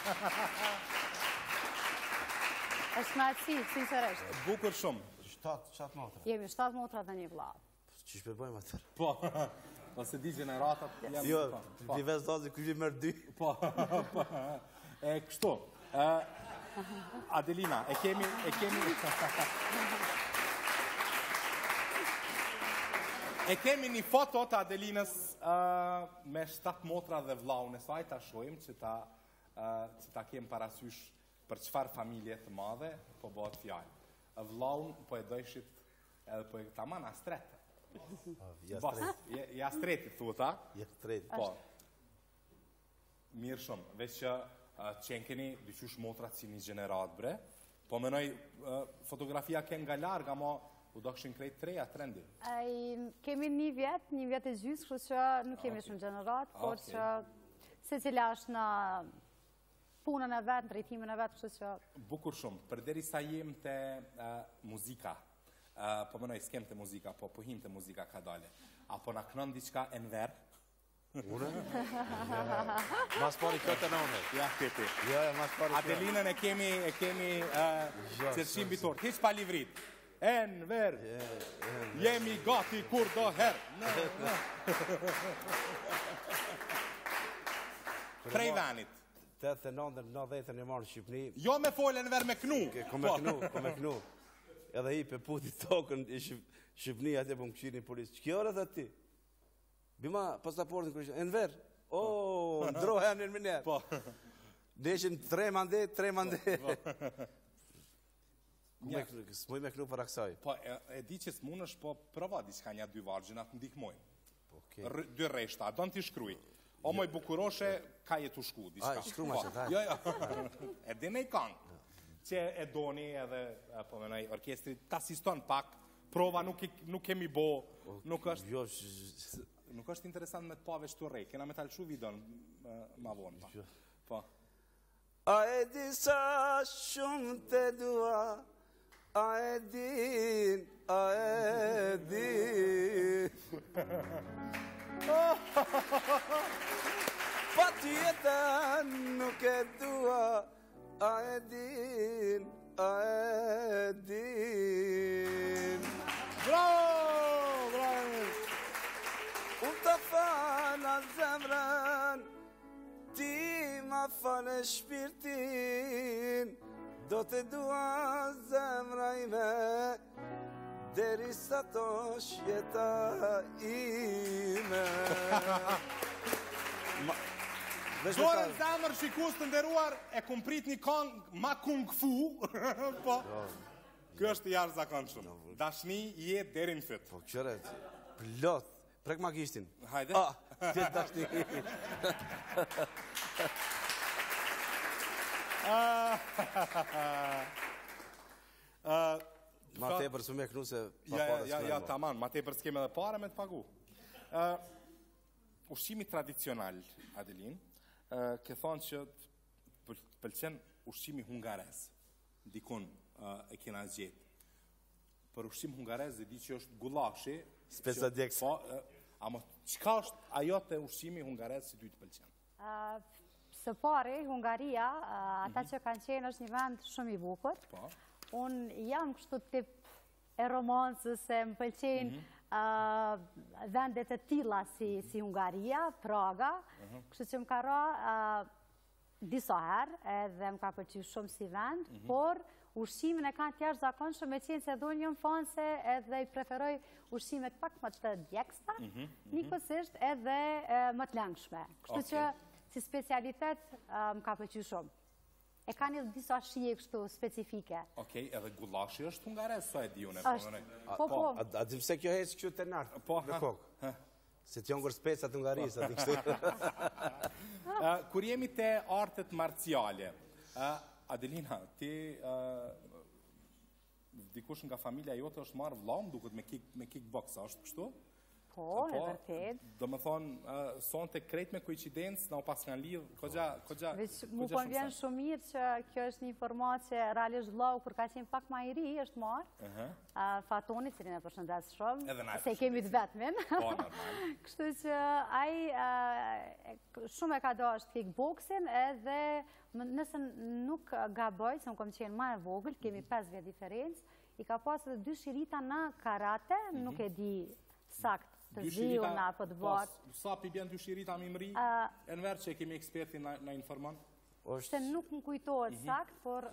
Është me atësi, sinqerisht. Bukur shumë. Shtatë, shtatë motra. Jemi shtatë motra dhe një vlla. Që shpebojmë atër? Po, nëse di gjeneratat... Jo, një vezdazi kërgjë mërë dy. Po, po. E kështu. Adelina, e kemi... E kemi... E kemi një foto të Adelinës me shtatë motra dhe vllaun e saj, ta shohim që ta kem parasysh për çfarë familje të madhe po bëhet fjalë. Vllaun po e dojshit edhe po e taman astrete. Ja streti, thuhet, a? Ja streti. Po. Mirë shumë, veç që qenë keni dyqysh motrat si një gjenerat, bre, po menoj fotografia ken nga larga, mo u do këshin krejt treja, trendi. Kemi një vjet, një vjet e gjysë, kështu që nuk kemi shumë gjenerat, por që se cila është në punën e vetë, në drejtimin e vetë, kështu që... Bukur shumë, për deri sa jem të muzika, po mënoj s'kem të muzika, po pohim të muzika ka dale, apo na kënon diçka Enver? Ure? Mas pari këtë në une. Ja, këti. Ja, mas pari këtë. Adelinën e kemi, e kemi qërëshim bitor, hiq pa livrit. Enver, jemi gati kur do herë. Prej venit. Tetë e nëndër, në dhejtën e marë në Shqipni. Jo me folën ver me knu. Ko me knu, ko me knu. Edhe i pe puti tokën i Shqipni, atje po më këshirë një polisë. Që kjo orë dhe ti? Bima pasaportin kërë ishë. Enver, o, ndrohen në minerë. Po. Deshin tre mande, tre mande. S'moj me knu për aksaj. Po, e di që s'mun është, po prova diçka një dy vargjën, atë ndihmojnë. Dy reshta, do në t'i shkruj. O moj bukuroshe, ka jetu shku, diçka. A, shkru ma që taj. Jo, jo. E di nej kangë. Që e doni edhe, po menoj, orkestri, ta siston pak, prova nuk kemi bo, nuk është... Nuk është interesant me të pave shtu rej, kena me talë shu videon ma vonë. Po. A e di sa shumë të dua, a e din, a e din. Pa tjetën nuk e dua, a e din, a e din. Bravo, bravo. Unë të fala zemrën, ti ma fale shpirtin, do të dua zemra ime, deri sa to shjeta ime. Dore zemër shikus të nderuar, e kum prit një kong ma kung fu, po, kjo është jarë zakon shumë. Dashni jetë deri në fyt. Po, këshore, plot, prek ma kishtin. Hajde. Ah, tjetë dashni. Ma te për su me knu se pa Ja, pare ja, s'kojnë. ja, taman, ma te për s'keme dhe pare me të pagu. Ushqimi tradicional, Adelin, ke thonë që pëlqen ushqimi hungarez. Dikun e kena gjetë. Për ushqim hungarez dhe di që është gulashi. Spesa djekës. Po, ama qka është ajo të ushqimi hungarez që ty të pëlqen? Së pari, Hungaria, ata që kanë qenë është një vend shumë i bukur. Po. Unë jam kështu tip e romancës, se më pëlqenë vendet e tilla si Hungaria, Praga, kështu që më ka ra disa herë edhe më ka pëlqy shumë si vend, por ushqimin e kanë të jashtëzakonshëm, me qenë se do një fanse edhe i preferoj ushqimet pak më të djegsta, njëkohësisht edhe më të langshme. Kështu që si specialitet më ka pëlqyer shumë. E ka një disa shije kështu specifike. Okej, edhe gullashi është hungares, sa e di unë. Po, po. A di pse kjo hec kështu të nartë? Po, në kokë. Se të janë specat të hungarisë, aty kështu. Kur jemi te artet marciale, Adelina, ti dikush nga familja jote është marrë vllam duket me kickbox, është kështu? Po, e vërtet. Do më thonë, son të krejt me koincidencë, na u pas kanë lidhë, këgja, këgja, këgja shumë. Mu po vjen shumë mirë që kjo është një informatë që realisht vllau, kur ka qenë pak ma i ri, është marë. Fatoni, cilin e përshëndes shumë, se kemi të vetëmin. Po, normal. Kështu që ai shumë e ka do është kickboxin, edhe nëse nuk gaboj, se më kom qenë ma e vogël, kemi pesë vjet diferencë, i ka pasë dy shirita në karate, nuk e di sakt të zion apo të botë. Sa pi bjen dy shirita mi mri, Enver që kemi eksperti në informant? Se nuk më kujtohet sakt, por...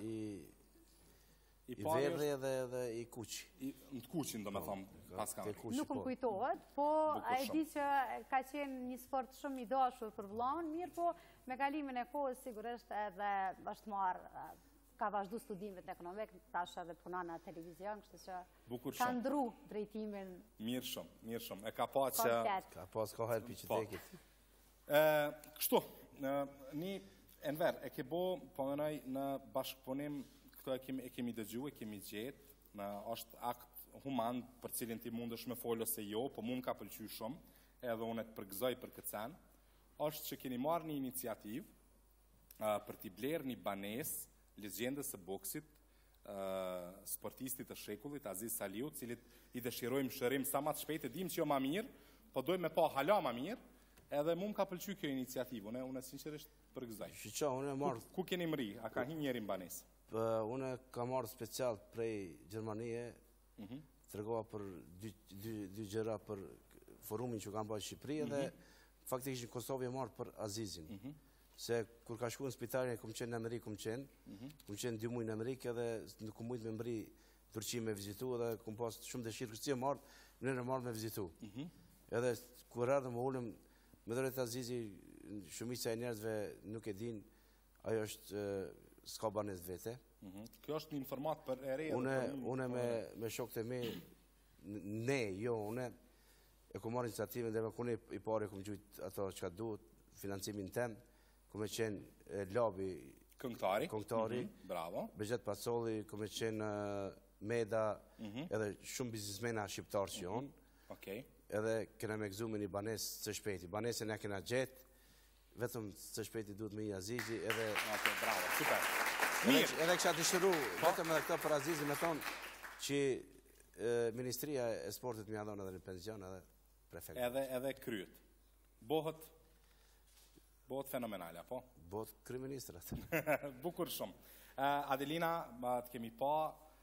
I verdhe dhe i kuqi. Në të kuqin, do me thomë, pas ka. Nuk më kujtohet, po e di që ka qenë një sport shumë i dashur për vllaun, mirë po me kalimin e kohës sigurisht edhe është marrë, ka vazhdu studimet në ekonomik, tash edhe puna në televizion, kështu që ka ndru drejtimin. Mirë shumë, mirë shumë. E ka pa që... Ka pas ka helpi që tekit. Kështu, një Enver, e ke bo, po mënoj, në bashkëpunim, këto e kemi dëgju, e kemi gjetë, është akt human për cilin ti mund është me folë ose jo, po mund ka pëlqy shumë, edhe unë e të përgëzoj për këtë sen, është që keni marrë një iniciativë për t'i blerë një banes legjendës së boksit, sportistit të shekullit, Aziz Saliu, cilit i dëshirojmë shërim sa ma të shpejt, e dim që jo ma mirë, po dojmë me pa hala ma mirë, edhe mu më ka pëlqy kjo iniciativë, unë e sinqerisht përgëzaj. Shqyqa, unë e marrë... Ku keni mëri? A ka hi njeri mbanes? Unë ka marrë special prej Gjermanie, të regova për dy gjëra për forumin që kam bërë Shqipëri, edhe faktikisht në Kosovë e marrë për Azizin. Se kur ka shku në spitalin, kom qenë në Amerikë, kom qenë, kom qenë dy mujë në Amerikë, edhe nuk kom mujtë me mbri Turqi me vizitu, edhe kom pas shumë dëshirë, kështë që e marrë, në në marrë me vizitu. Edhe kur ardhëm më ullëm, me dhërët Azizi, shumica e njerëzve nuk e din, ajo është s'ka banes vete. Kjo është një informat për ere... Une me shokët e me, ne, jo, une, e kom marrë iniciativën dhe me kune i pare kom gjujtë ato që ka duhet, financimin tem, kome qenë Labi Këngtari, bravo. Begjet Pacolli, kome qenë Meda, edhe shumë biznismena shqiptarë që jonë, edhe kena me gëzu me një banes së shpeti. Banesën e kena gjetë, vetëm së shpeti duhet me i Azizi, edhe... Bravo, super. Edhe kësha të shëru, vetëm edhe këta për Azizi me thonë që Ministria e Sportit mi adhonë edhe në penzion, edhe prefekt. Edhe kryet. Bohët Bohët fenomenale, po? Bohët kryministrat. Bukur shumë. Adelina, të kemi pa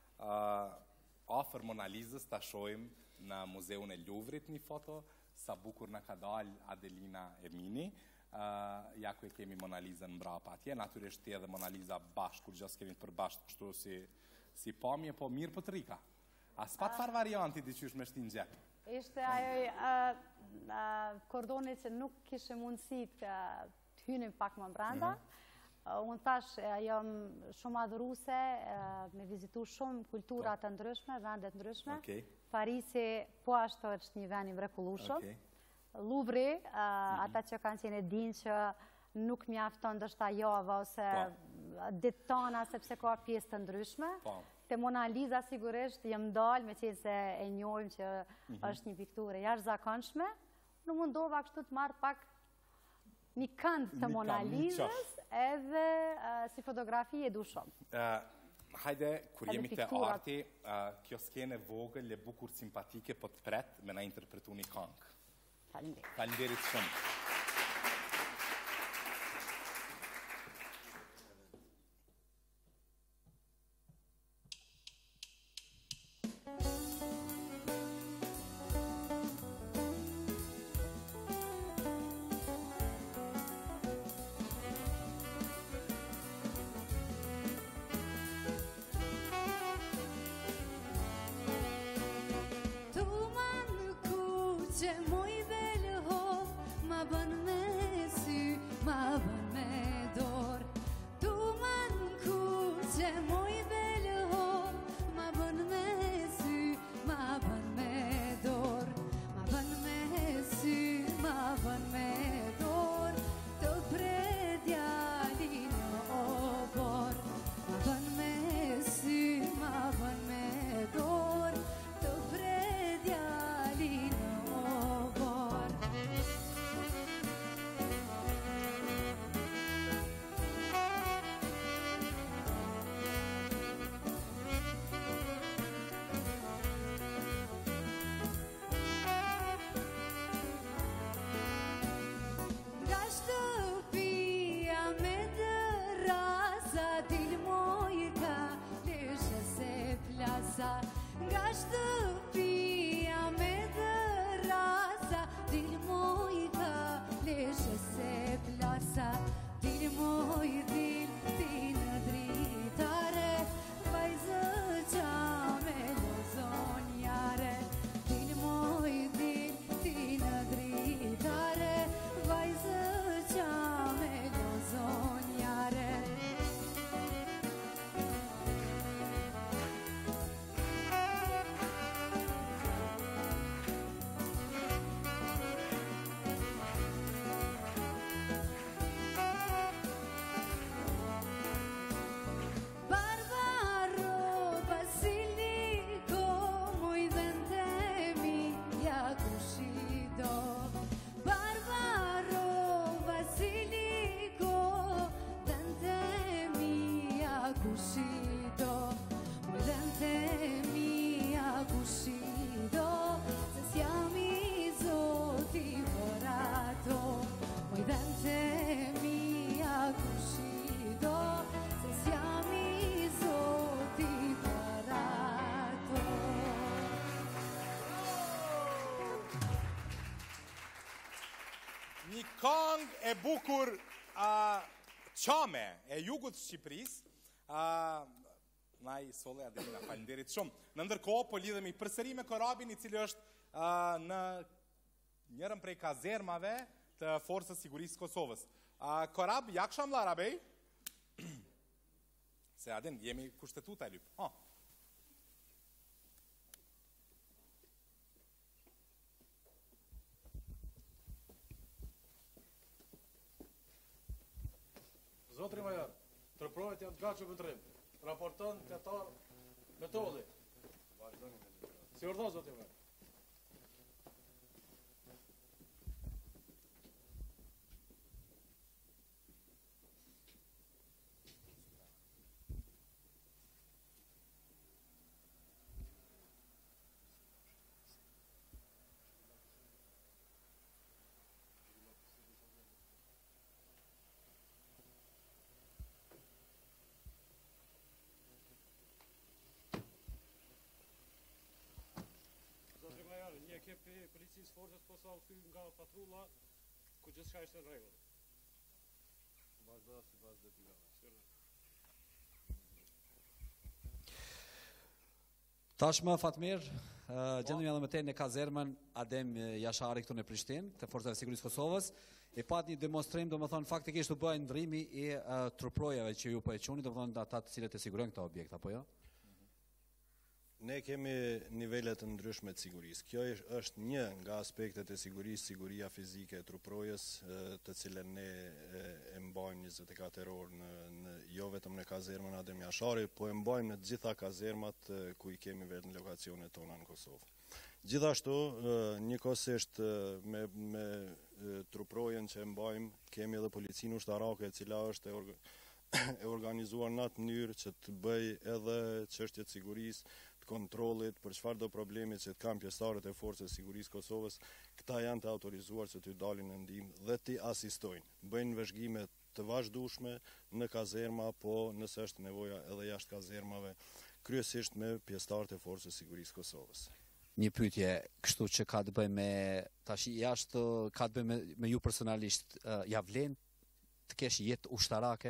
afer Mona Lisës të shojmë në Muzeun e Luvrit një foto, sa bukur në ka dalë Adelina Emini. Ja ku e kemi Mona Lisën mbra pa atje, natyrisht tje dhe Mona Lisa bashkë, kur gjësë kemi për bashkë kështu si pamje, po mirë për të rika. A s'pat far varianti di qysh me shtin gjepë? Ishte ajo kordoni që nuk kishe mundësit të hynim pak më brenda. Unë tash jam shumë adhuruse, me vizitu shumë kulturat të ndryshme, vendet ndryshme. Parisi po ashtu është një vend i mrekullueshëm. Louvre, ata që kanë qenë e dinë që nuk mjafton dështa java ose ditë tona sepse ka pjesë të ndryshme. Te Mona Lisa sigurisht jem dalë, me qenë se e njojmë që është një pikturë jashtëzakonshme. Në mundova kështu të marrë pak një kënd të Mona Lisës, edhe si fotografi e du shumë. Hajde, kur jemi të arti, kjo skene vogël e bukur simpatike po të pret me na interpretu një këngë. Faleminderit. Faleminderit shumë. ma bën me sy, ma bën me dorë. Tu më në kur që moj belë ho, ma bën me sy, ma bën me dorë. Ma bën me sy, ma bën me dorë, të predjali në obor. Ma bën me sy, ma bën me dorë, të predjali në obor. Nga shtëpia me dërasa, dil moj ka leshe se plasa. Nga shtëpia me dërasa, dil moj ka leshe se plasa. Dil moj dil ti në dritare, vajzë qa me lozonjare. Dil moj dil ti në dritare, vajzë qa me lozonjare. Barbaro Basilico, muy ventemi ja cuscido. Barbaro Basilico, ventemi ja cuscido. Muy ventemi ja cuscido, se siamo izzoti forato. Muy ventemi ja cuscido, se siamo izzoti forato. Një këngë e bukur a, qame e jugut të Shqipërisë. a, Na i sole Adelina, falenderit shumë. Në ndërkohë, po lidhemi përsëri me korabin i cili është a, në njërën prej kazermave të Forcës Sigurisë Kosovës. A, korab, jak shamlar abej? Se Aden, jemi kushtetuta e lypë. Ha. Zotri Majar, tërprohet janë të gatshëm për trim. Raporton tetar metodi. Si urdhon Zotri Majar? Një ekip i policisë forcës Kosovë kthy nga patrulla ku gjithçka ishte në rregull. Vazhdo sipas detyrave. Tashmë Fatmir, uh, gjendemi edhe më tej në kazermën Adem Jashari këtu në Prishtinë, të Forcave të Sigurisë Kosovës. E pat një demonstrim, domethënë faktikisht u bë ndrimi i uh, truprojave që ju po e quani, domethënë ata të cilët e sigurojnë këto objekt, apo jo? Ne kemi nivelet të ndryshme të sigurisë. Kjo është një nga aspektet e sigurisë, siguria fizike e truprojës, të cilën ne e mbajmë njëzet e katër orë në, në jo vetëm në kazermën Adem Jashari, po e mbajmë në të gjitha kazermat ku i kemi vetë në lokacionet tona në Kosovë. Gjithashtu, njëkohësisht me, me truprojën që e mbajmë, kemi edhe policinë ushtarake, e cila është e, orga, e organizuar në atë mënyrë që të bëj edhe çështjet sigurisë, kontrollit për çfarë do problemi që të kanë pjesëtarët e Forcës Sigurisë Kosovës, këta janë të autorizuar që të dalin në ndihmë dhe të asistojnë. Bëjnë vëzhgime të vazhdueshme në kazerma, po nëse është nevoja edhe jashtë kazermave, kryesisht me pjesëtarët e Forcës Sigurisë Kosovës. Një pyetje, kështu që ka të bëjë me tash jashtë ka të bëjë me, me ju personalisht, uh, ja vlen të kesh jetë ushtarake?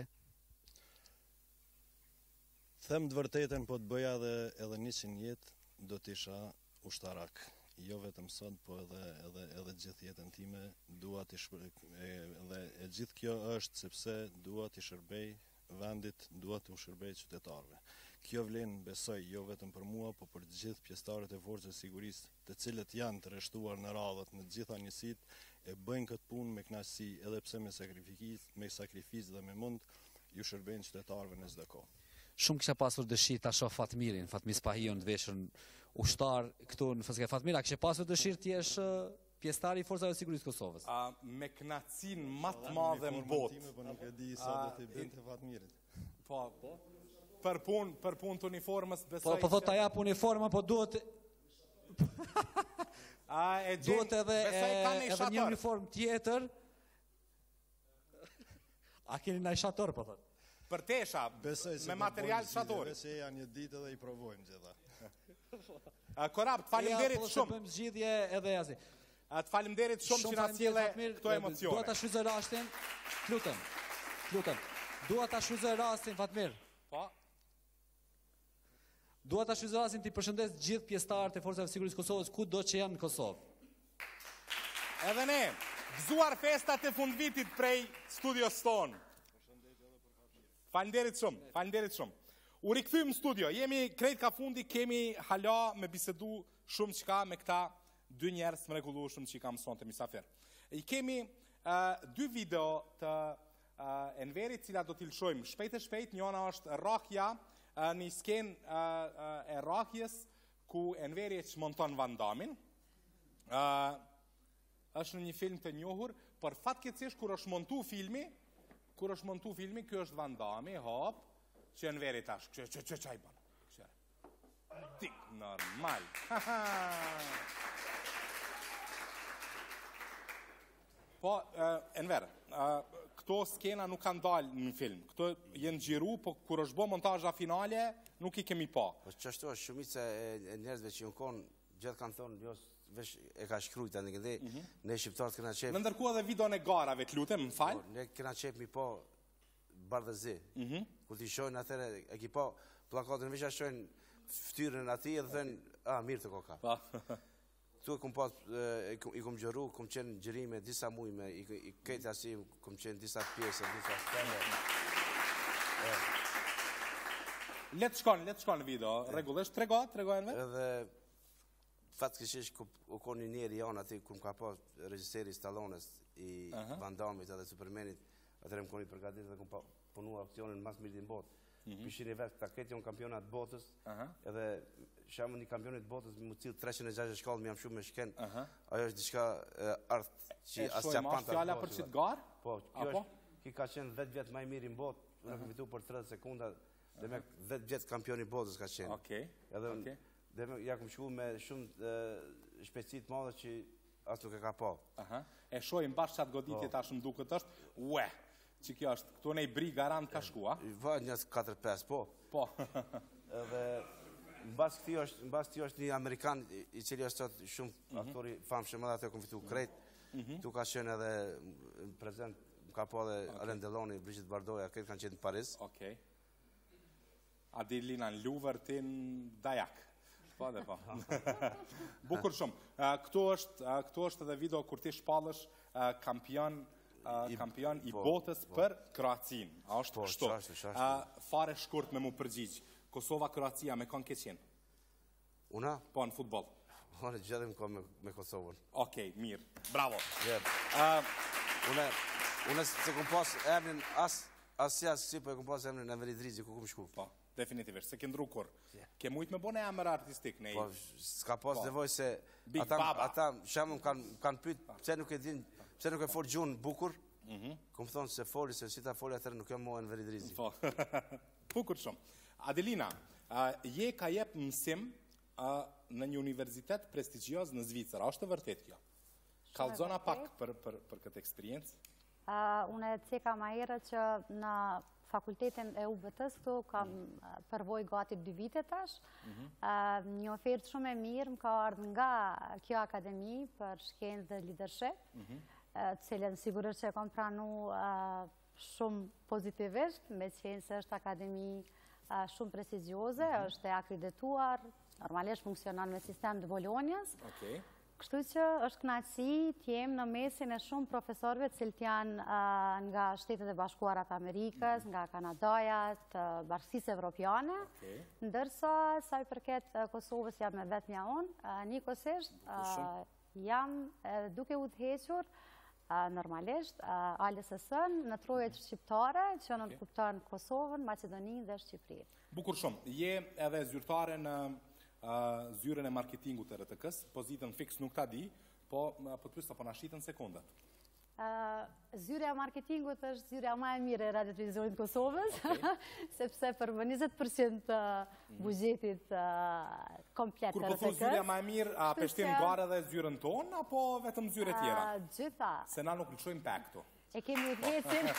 Them të vërtetën, po të bëja edhe edhe njëqind jetë do të isha ushtarak. jo vetëm sot, po edhe edhe edhe gjithë jetën time, dua të edhe e gjithë kjo është sepse dua të shërbej vendit, dua të shërbej qytetarëve. Kjo vlen, besoj, jo vetëm për mua, po për gjithë pjesëtarët e forcës së sigurisë, të cilët janë të rreshtuar në radhët në të gjitha njësitë, e bëjnë këtë punë me kënaqësi, edhe pse me sakrificë, me sakrificë dhe me mund, ju shërbejnë qytetarëve në çdo kohë. Shumë kisha pasur dëshirë ta shoh Fatmirin, Fatmir Spahiun të veshur ushtar këtu në F S K Fatmira, kishe pasur dëshirë të jesh pjesëtar i forcave të sigurisë Kosovës. A, me kënaqësinë më të madhe në botë. Po nuk e di sa do të bënte Fatmirit. Po, po. Për punë, për punë të uniformës, besoj. Po po thot ta jap uniformën, po duhet A e gjen, duhet edhe edhe një uniform tjetër. A keni ndaj shator, po thot. Për tesha, me material shatori. Besoj janë një ditë edhe i provojmë gjitha. Korab, të faleminderit Po shumë. bëjmë zgjidhje edhe asi. Të faleminderit shumë që na sjelle këto emocione. Dua ta shfrytëzoj rastin. Lutem. Lutem. Dua ta shfrytëzoj rastin, Fatmir. Po. Dua ta shfrytëzoj rastin të përshëndes gjithë pjesëtarët e forcave të sigurisë Kosovës kudo që janë në Kosovë. Edhe ne, gëzuar festat e fundvitit prej studios tonë. Faleminderit shumë, faleminderit shumë. U rikthym në studio, jemi krejt ka fundi, kemi hala me bisedu shumë çka me këta dy njerëz të mrekullueshëm që i kam sonte misafir. I kemi uh, dy video të uh, Enverit, cila do t'i lëshojmë shpejt e shpejt. Njëna është rrahja uh, në skenë uh, uh, e rrahjes ku Enveri e çmonton Van Damin. Uh, është në një film të njohur, por fatkeqësisht kur është montu filmi, kur është montu filmi, kjo është Van Dami, hop, që Enveri tash, që që që çaj bën. Dik normal. Po, uh, Enver, uh, këto skena nuk kanë dalë në film. Këto jenë xhiru, po kur është bë montazha finale, nuk i kemi pa. Po çashtu është shumica e njerëzve që janë kon, gjithë kanë thonë, jo vesh e ka shkruajt tani këndë, mm -hmm. Ne shqiptarët kena qep. Në ndërkohë edhe videon e garave, të lutem, më fal. Ne kena qep mi po bardhëzi. Mm -hmm. Kur ti shohin atëre e ki po pllakatën veç shohin fytyrën atij dhe thënë, ah, mirë të koka. Po. Tu e kum pas i kum gjëru, kum qenë gjërime disa muaj me i, i këtë asi kum qenë disa pjesë, disa stende. Le të shkon, le të shkon në video. Rregullisht trego, tregojnë me. Edhe fatkeqësisht ku u kon një njeri janë aty ku më ka pas regjiseri Stallones i uh -huh. Van Dammit edhe Supermanit, atëherë më koni përgatitur dhe kum punuar aksionin mas mirë në botë. Mm -hmm. Pishin e vetë, ta ketë jonë kampionat botës, uh -huh. edhe shamë një kampionit botës, më cilë treqind e gjashtëdhjetë shkallë, më jam shumë me shken, uh -huh. Ajo është diçka artë që asë që panta. E fjala për qitë garë? Po, kjo është, ki ka qenë dhjetë vjetë maj mirë në botë, unë e këmitu për tridhjetë sekunda, dhe me dhjetë vjetë kampioni botës ka qenë. Okej, okej. Dhe me, ja kom shku me shumë shpejtësit madhe që asë nuk e ka pa. E shojmë bashkë qatë goditje tash më duket është, ue, që kjo është, këto ne i bri garant ka shku, a? Va, njës katër pesë, po. Po. Edhe, në basë këti është, në basë këti është një Amerikan, i cili është qatë shumë aktori famshëm, edhe atë e kom fitu krejt, tu ka qenë edhe prezent, më ka po edhe Alain Deloni, Brigitte Bardot, këtë kanë qenë në Paris. Okej. Adelina në Louvre, ti në Dajak. Po dhe po. Bukur shumë. Këto është, këto është edhe video kur ti shpallësh kampion kampion i botës për Kroacin. A është kështu? Fare shkurt me mu përgjigj. Kosova-Kroacia me kanë ke qenë? Una? Po, në futbol. Une gjedhim ka me Kosovën. Okej, mirë. Bravo. Une se kom pas emnin as jasë si, po e kom pas emnin Enver Idrizi ku kom shku. Po, definitivisht. Se këndru kur. Ke mujtë me bone emër artistik, ne i? Po, s'ka pas nevoj se ata shamëm kanë pyt, pse nuk e din, pse nuk e for gjunë bukur, kom thonë se foli, se si ta foli atërë nuk e mo Enver Idrizi. Po, bukur shumë. Adelina, je ka jep mësim në një universitet prestigios në Zvicër, a është të vërtet kjo? Kallëzona pak për këtë eksperiencë? Unë e ceka ma herë që në fakultetin e U B T-s këtu kam përvoj gati dy vite tash. Një ofertë shumë e mirë më ka ardhë nga kjo akademi për shkencë dhe leadership, cilën sigurisht që e kom pranu shumë pozitivisht, me qenë se është akademi shumë prestigjioze, është e akredituar, normalisht funksionon me sistem të Bolonjës. Okej. Kështu që është kënaqësi të jem në mesin e shumë profesorëve të cilët janë uh, nga Shtetet e Bashkuara të Amerikës, nga Kanadaja, të Bashkisë Evropiane, Okej. ndërsa sa i përket uh, Kosovës jam me vetmja unë, uh, njëkohësisht uh, jam uh, duke udhëhequr uh, normalisht uh, A L S S-n në trojet shqiptare që në kupton Kosovën, Maqedoninë dhe Shqipërinë. Bukur shumë. Je edhe zyrtare në Uh, zyren e marketingut të R T K-s, pozitën fix nuk ta di, po po të pyes apo na shitën sekondat. Uh, zyrja e marketingut është zyrja më e mirë e Radio Televizionit të Kosovës, Okay. sepse përmban njëzet përqind të buxhetit uh, komplet Kur të po thon R T K-s. zyrja më e mirë, a Kështu peshtim që- garë edhe zyrën tonë apo vetëm zyre tjera? Uh, gjitha. Se na nuk lëshojmë pe këtu. E kemi udhëhecin.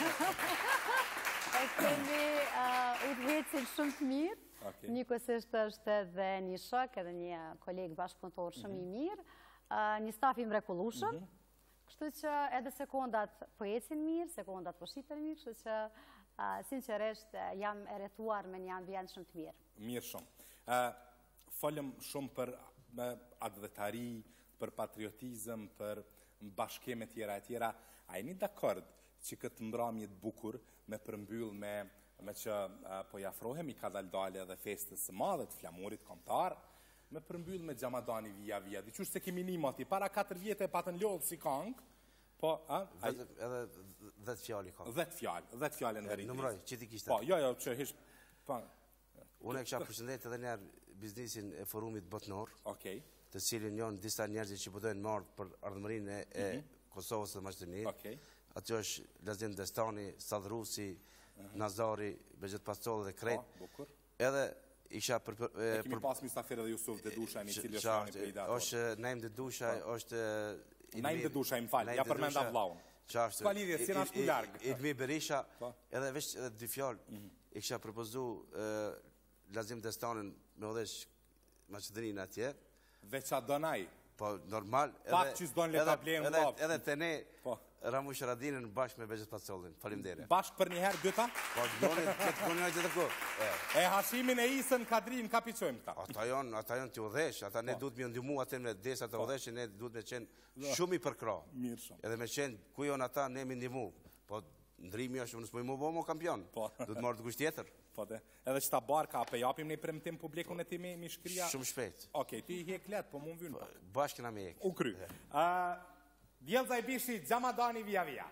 e kemi uh, udhëhecin shumë të mirë. Okay. Njëkohësisht është edhe një shok, edhe një koleg bashkëpunëtor shumë i mirë, uh, një staf i mrekullueshëm. Kështu që edhe sekondat po ecin mirë, sekondat po shiten mirë, kështu që uh, sinqerisht uh, jam e rrethuar me një ambient shumë të mirë. Mirë shumë. Uh, Folëm shumë për uh, advetari, për patriotizëm, për bashkime tjera e tjera. A jeni dakord që këtë mbrëmje të bukur me përmbyll me me që uh, po jafrohemi ka daldalja dhe festës së madhe të flamurit kombëtar, me përmbyll me Xhamadani via via. Diqysh se kemi një moti, para katër vjetë e patën lodhë si kangë, po, a? a Vetë- Edhe dhjetë fjali ka. Dhet fjalë, dhet fjalë në rritë. Numroj, që ti kishte. Po, jo, jo, që hish, po, Unë e kisha përshëndet edhe njerë biznisin e forumit botnor, okej, të cilin janë disa njerëzit që përdojnë marrë për ardhëmërinë e Kosovës dhe Maqedonisë. okej, Aty është Lazim Destani, Sadrusi, Nazari, Begjet Pacolli dhe Krejt. po, bukur. Edhe isha për... për- E e, kemi për- pas Mustafir dhe Jusuf dhe Dusha, një cili është qa- janë i për i dator. është Naim dhe Dusha, është... Naim dhe Dusha, im falë, ja përmenda vllaun. Qashtu. S'ka lidhje, si na shku larg. Idmi Berisha, Po. edhe veç edhe dy fjalë, i kisha propozu e, Lazim Destanin me odhesh Maqedoninë atje, Veç a donaj. po normal... Pak që s'don le ta blejnë edhe, vllap. edhe të ne, Po. Ramush Radinën bashkë me Begjet Pacollin. Faleminderit. Bashk për një herë dyta, Po, doni të konjoj të ko. E, e Hashimin e Isën Kadrin ka piqojmë këta. Ata janë, ata janë të udhesh, ata ne Po. duhet me ndihmu atë me desa të udhesh, ne duhet me qenë shumë i përkrah. Mirë shumë. Edhe me qenë ku janë ata, ne me ndihmu. Po ndrimi është, unë s'po i më bëmo kampion. Po. Duhet marrë të kusht tjetër. Po dhe, edhe që ta barka, pe japim një premtim publikun e ti mi, mi shkria. Shumë shpejt. Okej, ti i hek let, po mu më vynë. Bashkë na me ek. U kry. Uh, Djelza i bishi, Xhamadani via via.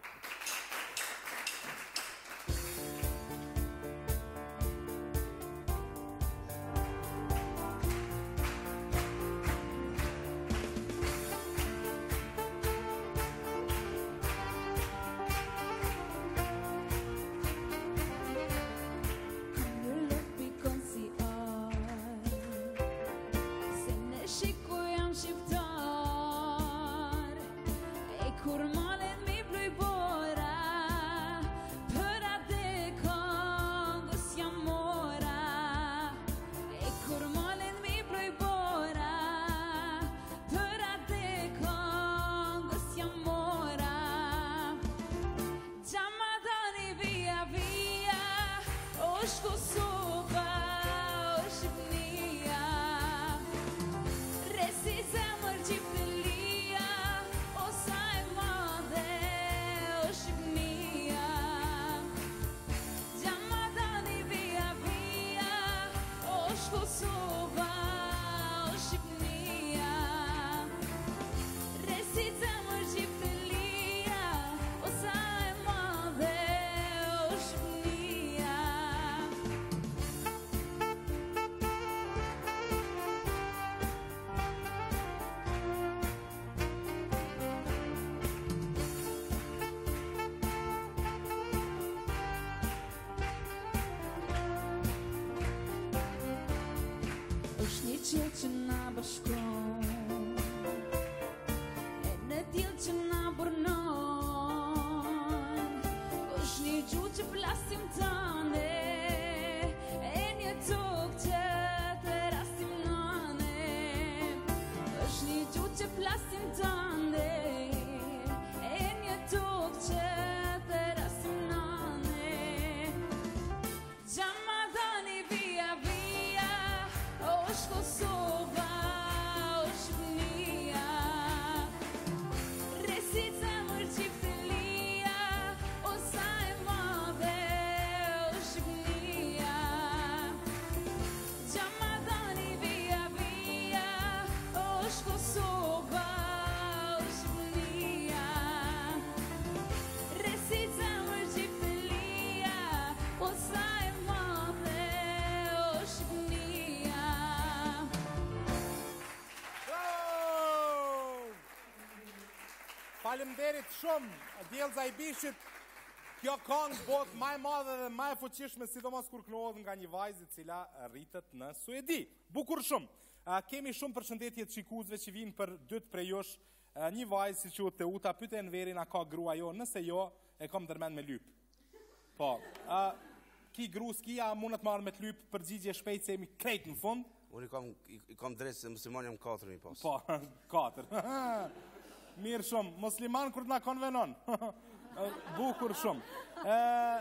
Faleminderit shumë, djelza i bishit. Kjo këngë bot më e madhe dhe më e fuqishme, sidomos kur kënohet nga një vajzë e cila rritet në Suedi. Bukur shumë. Uh, kemi shumë përshëndetje të shikuesve që vinë për dytë prej jush. Uh, një vajzë si quhet Teuta pyet Enverin a ka grua jo, nëse jo, e kam ndërmend me lyp. Po. Uh, ki gru s'kia, mundet marrë me të lyp, përgjigje shpejt se jemi krejt në fund. Unë i kam, i, i kam drejtë se muslimani jam katër mi pas. Po, katër. Mirë shumë. Musliman kur t'na konvenon. Bukur shumë. E,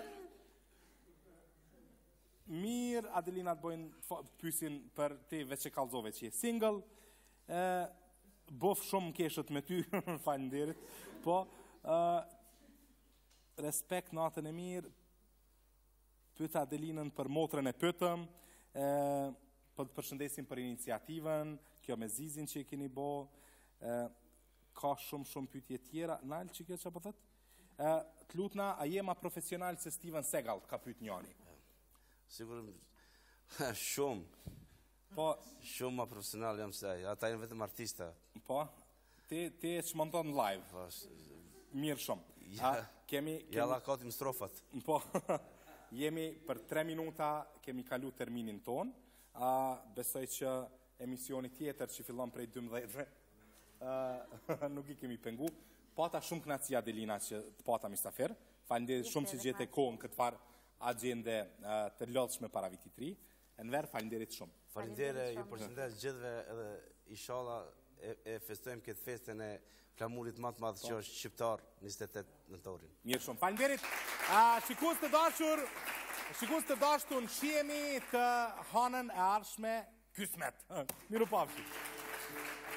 mirë, Adelina të bojnë pysin për te veç që kalzove që je single. E, bof shumë keshët me ty, falenderit. Po, e, respekt natën e mirë. Pyta Adelinën për motrën e pytëm, e, për të përshëndesim për iniciativën, kjo me Zizin që i keni bo, e, ka shumë shumë pytje tjera, nalë që kjo që po thët? E, të lutna, a jema profesional se Steven Seagal, ka pyt njani? Sigur, shumë. Po, shumë ma profesional jam se ai, ata jenë vetëm artista. Po, te, te që monton në live. Po, mirë shumë. ja, A, kemi, kemi... ja la katim strofat. Po, jemi për tre minuta, kemi kalu terminin ton, a, besoj që emisioni tjetër që fillon prej dymbëdhjetë, uh, nuk i kemi pengu. Pata shumë knaci Adelina që të pata mistafer. Falenderit shumë që gjete kohën këtë farë agende uh, të lodhshme para vitit tri. Enver, falenderit shumë. Falenderit, ju përshëndes gjithve edhe inshallah e, e festojmë këtë festën e flamurit më të madh që është shqiptar njëzet e tetë nëntorin. Mirë shumë. Falenderit. Uh, Shikues të dashur, shikues të dashur, në shihemi të hanën e ardhshme Kismet. Miru pafshi.